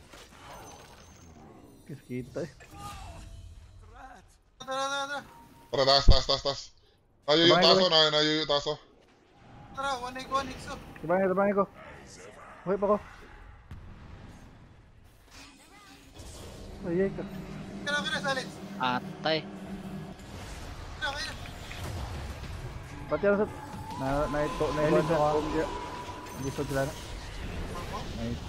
Kis kita eh. Tara. Tara, taas. Nayo yung taso. Tara, one exo. Tabangin ko. Hoy pa ko. Ayay ka. Kaya, Alex. Atay. Kaya. Pati ang sat. Na ito na Elite iwan ako. sa gusto sila na. Nice.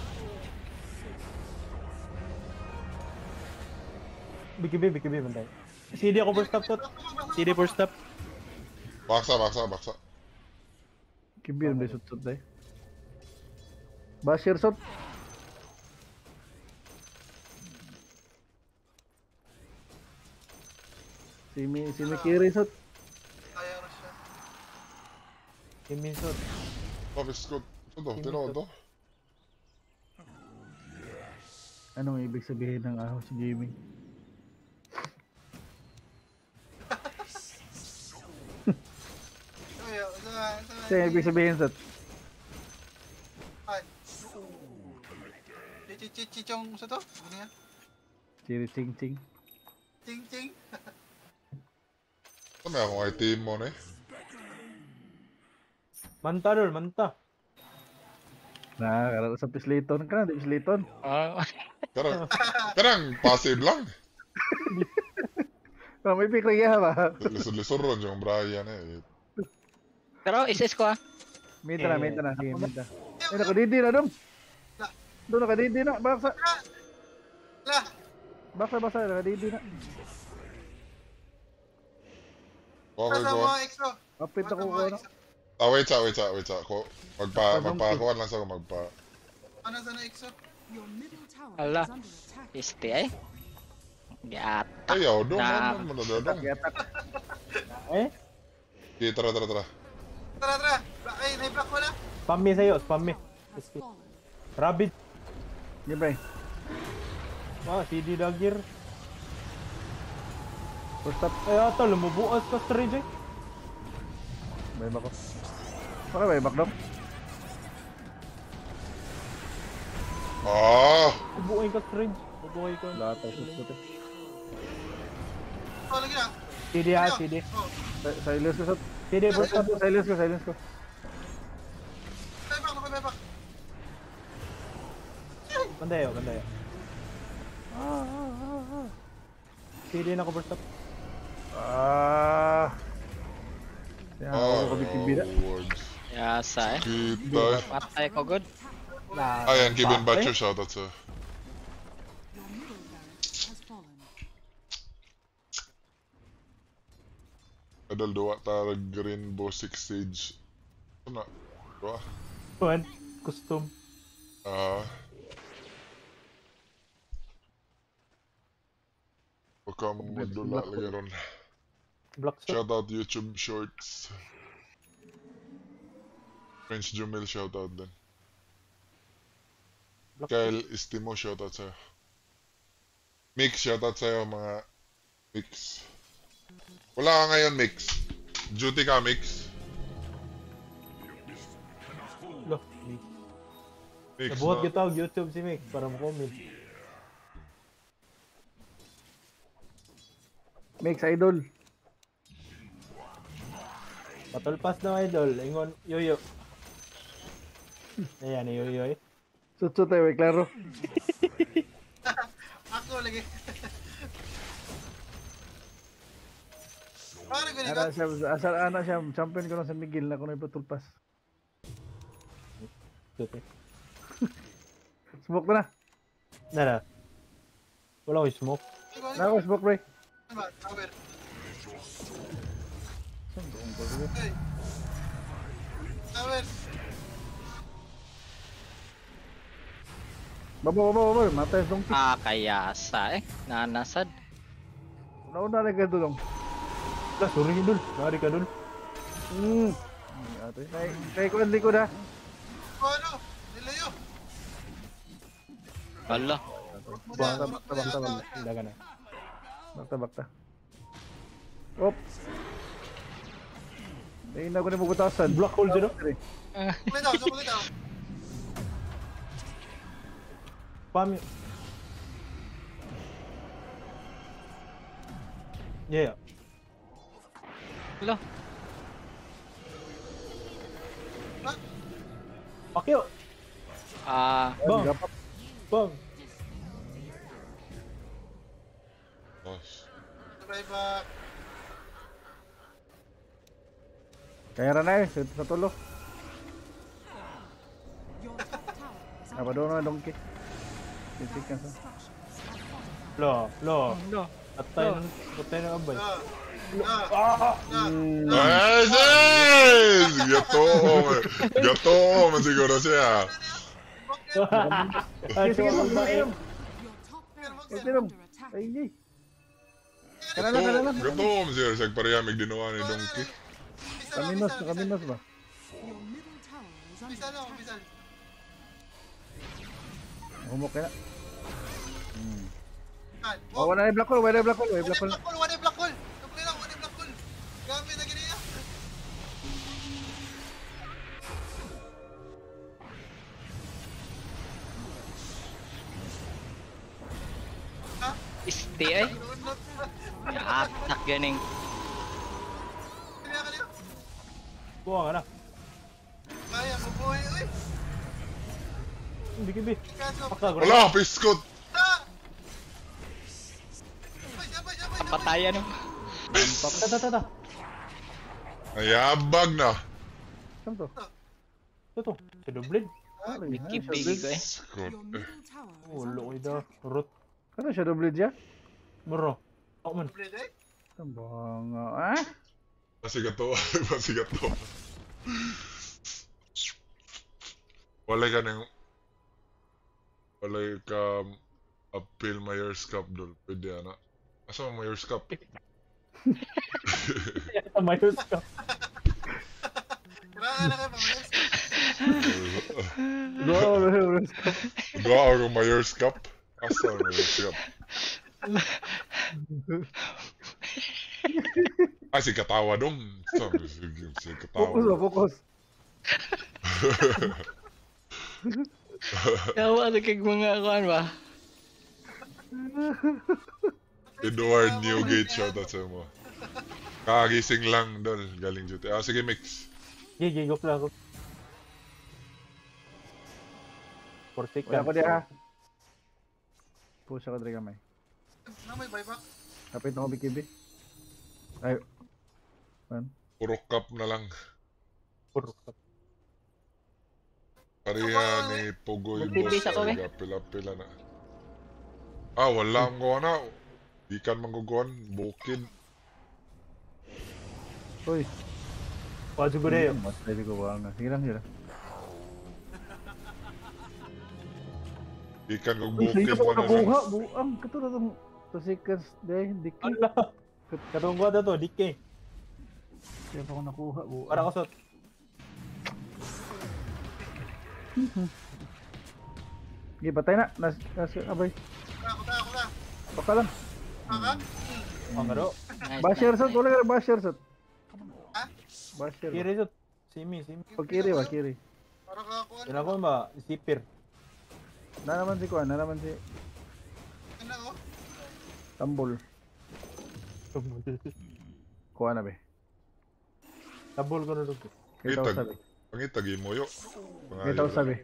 BKB bantay. CD ako first stop tot. CD first stop. Baksa. Kibir may sut dai. Bashir sut. Simi kiri sut. Kaya rin siya. Kimisot. Pabiskot. Ito, tinodo. Anong ibig sabihin ng ahos gaming? Siya yung ibig sabihin sut. Chichong sa to? Ano yan? Chiri ching ching. Ching. Ito may akong item mo na eh. Manta. Kalau sa pisliton ka na, di pisliton. Karang passive lang. Kalau may pick lagi ba? Lisod-lisod ron yung Brian eh. Pero SS ko ah. Minta na. Sige, minta. Eh, nakadidi na dong. Doon nakadidi na, baksa. Lah! Baksa, nakadidi na. Okay Nasa ko. mga exo. Kapit ako ko na. Wait sa. Magpakuan lang sa ako Ano sa na exo? Your middle tower Ala. is under attack. Este ay. Giata. Ayaw, dong. Na- Ano dong? Yatak. Eh? Okay, tara. Tara. Ay, na-block mo na. Spam me sa'yo, spam me. Has fallen. Rabbit. Di ba? CD Dagger. First stop. Ay, ata, lumubuas ka strange eh. Buyback ko. Baka buyback dong. Bubuhay ka strange. Bubuhay ka. Lahat ay susut eh. Oh, lagi na. CD ha, CD. Oh, Silence ko sa... CD, first stop. Silence ko. buyback. Bandayo. CD na ko first stop. Yan, ako kabikibida. Words. Yasa eh. Kita. Patay ko good. Nah, Ayan, Kevin Batcher, shoutout sa'yo. Your middle barracks has fallen. Adal duwa tarag Rainbow Six Siege. Ano na? Duwa? One, custom. Baka magdula lagi ron. Black shot. Shoutout YouTube Shorts. Prince Jumil, shoutout din. Black Kyle Estimo, shoutout sa'yo. Mix, shoutout sa'yo mga Mix. Wala ka ngayon, Mix. Duty ka, Mix. Loh, Mix nabuhat na. kita og YouTube si Mick para mo-comment. Mix idol. Patulpas na idol, ingon yoyo. Ayan, yoyo eh. Sut tayo, may klaro. Ako lagi. Pare ko Ana siya, asal ana siya, champion ko na sa Miguel na kuno ipatulpas. Shoot eh. Smoke na. Nara. Wala ko smoke. Na ako smoke, bro. Tower. Saan doon ko sige? Hey. Tower. Baba, matay sa donkey. Kayasa eh. Nanasad. Nauna na ka doon. Lah, sorry dul. Nari ka dul. Ate, kay ko ang likod ha. Ano? Nilayo. Wala. Bakta. Hindi ka na. Bakta. Op. Ay, na ko na bubutasan. Black hole dito. Sukulit daw. Spam. Yeah. Wala. Pakyo. Bang. Dapat. Bang. Nice. Buyback. Kaya na eh, sa tulo. Your top tower is Apa under doon na donkey. Sisikan sa. Lo. Patay ng abay. Nice! Gato man siguro siya. Ay, sige mo ba eh. your top barracks is Tirong. under attack. Ay, hindi. Kana na. Gato man siguro siya parehamig dinuwa ni Donkey. Kaminos ba? Your middle tower is under Bisa lang, attack. bisa. Humok kaya. Oh, Wala na black hole. One black hole. Tuloy lang, one black hole. Gamit na ganyan. Isti eh. Atak ganing. Kaya. Buha ka na. Kaya, mabuhay, uy. Hindi kibi. Kaso. Pakagro. Wala, piskot! Sabay. Patayan mo. Ta. Ayabag na. Saan to? Ito. Si Dublin. Kibig ko eh. Piskot. Your middle tower is Ulo ko under ito. attack. Rut. Ano siya double dya? Muro. Ako man. Tambang Pasigat to. Walay ka appeal Mayor's Cup dol. Pwede ana. Asa mo Mayor's Cup? Mayos ka. Ano kayo, Mamayos? Doa ako Mayor's Cup. Asa ang Mayor's Cup? Ay, si Katawa dong. Si Katawa. Fokus ba, fokus. Yawa na kag mga kuan ba? Edward Newgate, shoutout sa mo. Kagising lang, dol. Galing duty. Ah, sige, mix. Gigi, go lang ako. Portik Wala ko diya ha. Push ako dre kamay. Na may buyback. Kapit na ko bikibi. Ay. Man. Puro cup na lang. Portik. Pareha ni Pogoy Magpipis boss. ako, Ay, pila-pila na. Ah, wala ang gawa na. Di kan mangguguan. Bukid. Uy. Wajud ko na yun. Mas pwede ko ba nga. Sige lang, sige lang. Di kan kong Uy, bukid sige pa ko mo na lang. nakuha. Buang. Katulad ng 2 seconds. Dahil hindi ko. Ala. Katong ko to, dike. Kaya pa ko nakuha. Buang. Para kasot. Sige, patay na. Abay. Ako na. Baka lang. Baka? Ang garo. Nice, Basher nice, shot. nice. Wala ka na basher shot. Ha? Basher. Kiri sot. Simi. Pag kiri ba, kiri. Para ka Kailan ko ba? Sipir. Na naman si Kuan. Na naman si Ano ko? Tambol. Kuha na be. Tabol ko na doon. Kita ko Itag. sabi. Pangitag moyo. Kita ko sabi.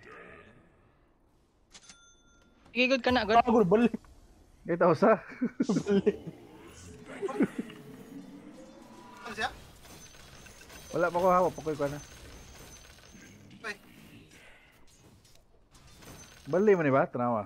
Igigod ka na, god. Agul, balik. Kita ko sa. Ano siya? Wala pa ko hawak. Pakoy ko na. Ay, Bali mo ni ba? Tanawa.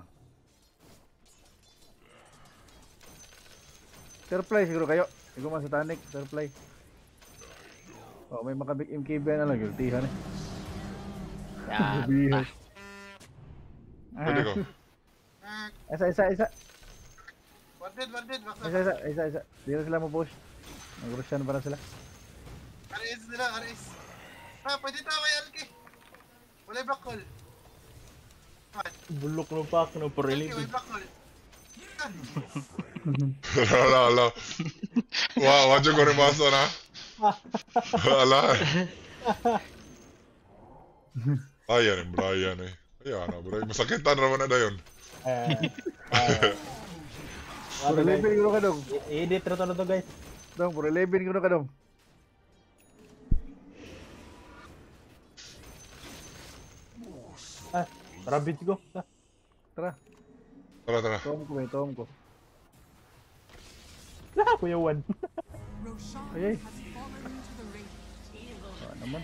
Surplay siguro kayo. Ikaw man sa tanik. Surplay. Oh, may makabig MKB na lang. Gultihan eh. Yata. Pwede ko. Isa. Warded, baksa. Isa. Di na sila mo-push. Nag-rushan para sila. RS nila, RS. Ah, pwede tayo kay Alki. Wala yung black hole. Bulok no pa ako no for Alki, relief. may black hole. Wala. Wajud ko rin basa na. Wala. Ayan, Brian eh. Ayan na, Brian. Masakitan naman na dayon. Puro 11 ko na kadong. Edit na to guys. Dong, puro 11 ko na kadong. Tara beach ko. Tara. Tara. Tom ko. Lah, Kuya Juan. Roshan Ay. has fallen to the radiant. Ah, naman.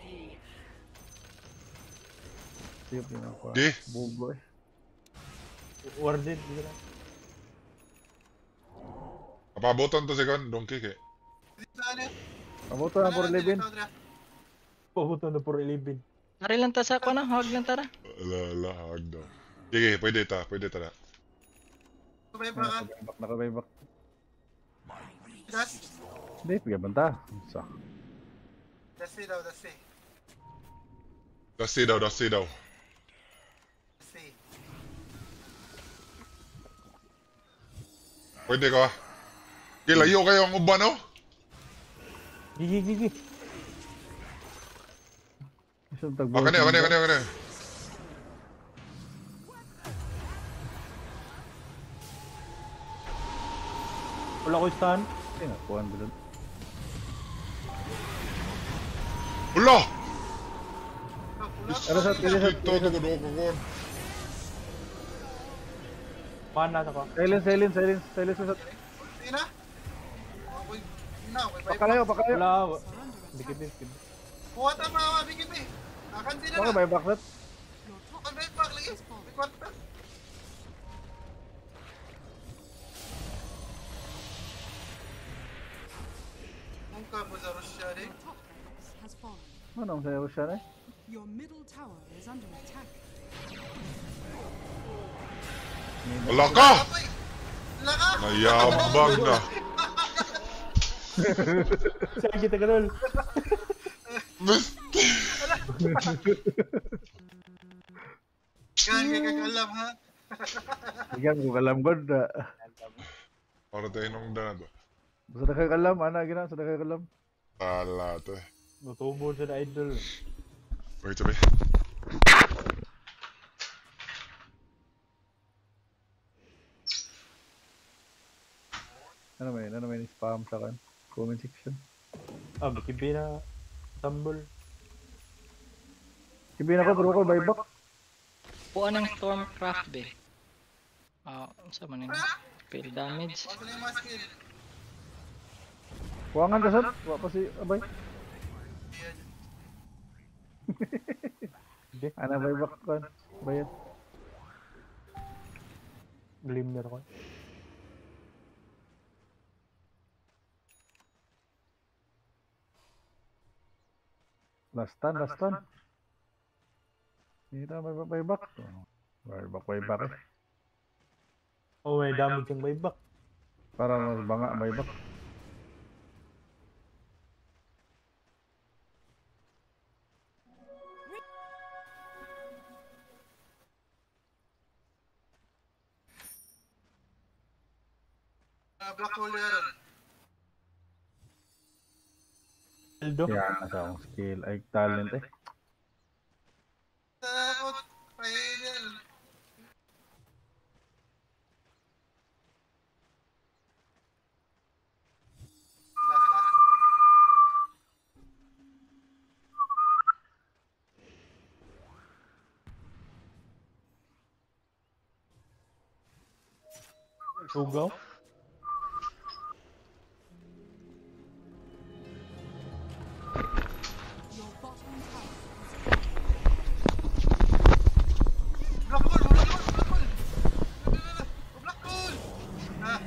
Siyop yun ako. Di. Bugo eh. Warded. Kapabotan to si Kon, Donkey kay. Saan yan? Pabuto na puro 11. Pabuto na for 11. Tari lang ta sa ako na, huwag lang tara. Wala, hag daw. Sige, pwede ta na. Kumay pa ka. Nakabaybak. Das? Hindi, pagabanta. Sa. Dasi daw, dasi. Dasi daw. Dasi. Pwede ka. Layo kayo ang uban, no? Gigi. Isang tagbo. Kani. Wala ko stun. Ay, nakuhan doon. Ulo! Ano sa Ito, ko. Mana sa ko. Silence. Hindi na? Okay, na, okay, Pakalayo. Wala. Dikit. Kuha ta pa, bigit eh. Akan sila Baka na. baybak na. Your top Ang buyback lagi. May kwarta. Mungka mo sa Russia eh. your top house has fallen. Ano ang sayo siya na eh? Your middle tower is under attack. Wala ka! Apoy! Laka! Nayabang na. Siya kita ganun. Gan, kakalam ha. Bigyan ko kalam god. Para tayo nung dana to. Sudah kay kalam, ana gina, sudah kay kalam. Tala to. Natubo siya na idol. Wait, sabi. Ano may spam sa kan comment section. Ah, makibi na tumble. Kibin ako pero ko buyback. Puan ng Stormcraft be. Sa man yun? Fail damage. Wala na yung mga skill. Kuwangan ka sad, wa pa si abay. Hindi. Ana buyback kan. Bayad. Glimmer ko. Last turn. Hindi na buyback. Buyback eh. Oh, may damage yung buyback. Para mas banga buyback. Black hole yan. Aldo. Yan sa akong skill. Ay talent eh. Takot. Pahingal. Last. Sugaw. Your bottom tower Black hole! Ah,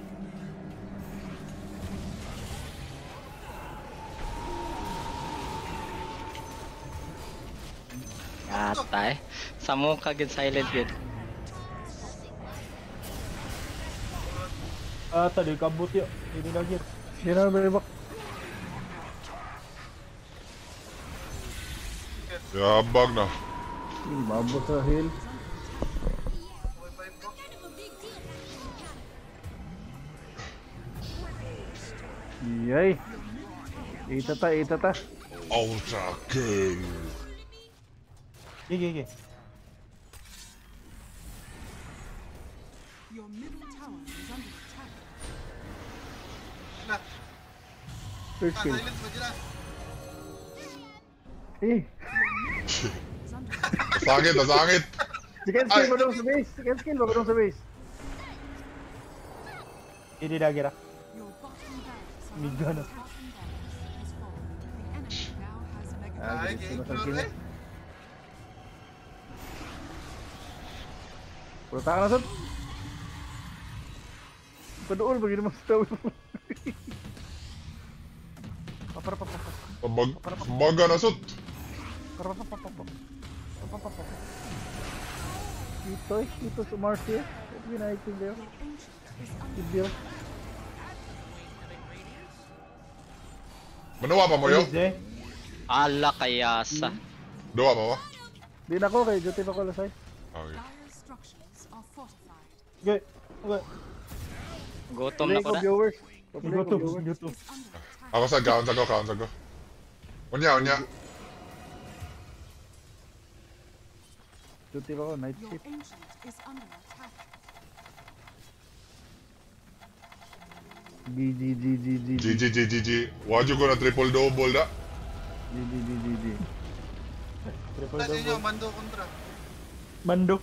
Atay. Sa mukha gid silent gid. Ah, tadi kabut yuk. Ini lagi. Hindi na buyback. Yabag na. Mabot sa hill. Yay. Itata. Ultra kill. Gigi. Your middle tower is under attack. First kill. silent ba dyan? Eh. Is under attack. Nasangit. Second skill ba dong sa base? Ini lagi dah. Your bottom barracks are Miga na. bottom barracks has fallen. The enemy now has mega Ah, Ay, gusto game na sa floor kill. eh. Puta ka na sad. Paduol bagi naman sa tao. Baga na sut. Ito sa Marcia. What ginaitin kayo? Video. Manuwa pa mo yo? Eh. Ala kayasa. Duwa pa mo? Di na ko kay duty pa ko lasay. Okay. Dire structures are fortified. Okay. Gutom Play na ko ko na. viewers. YouTube. Is under attack. Ako sa kaon sa ko. Unya. Duty pa ko night Your shift. ancient is under attack. GG. Waju ko na triple double da. GG. Triple Kasi nyo, double. mando kontra. Mando.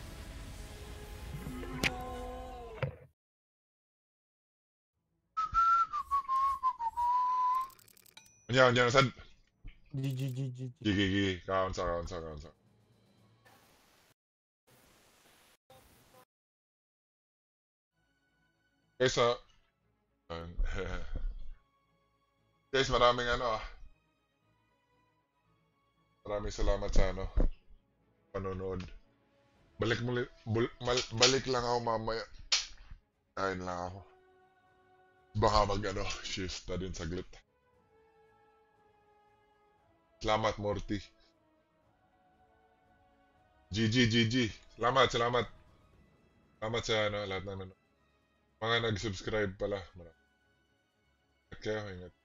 Unya na sad. GG. Gigi. Kaon sa. Kaysa guys, maraming maraming salamat sa panonood. Balik lang ako mamaya. Kain lang ako. Baka shift na din saglit. Salamat Morty. GG. Salamat. Salamat sa lahat na nanonood. Mga nag-subscribe pala. Maraming. Ingat kayo, ingat.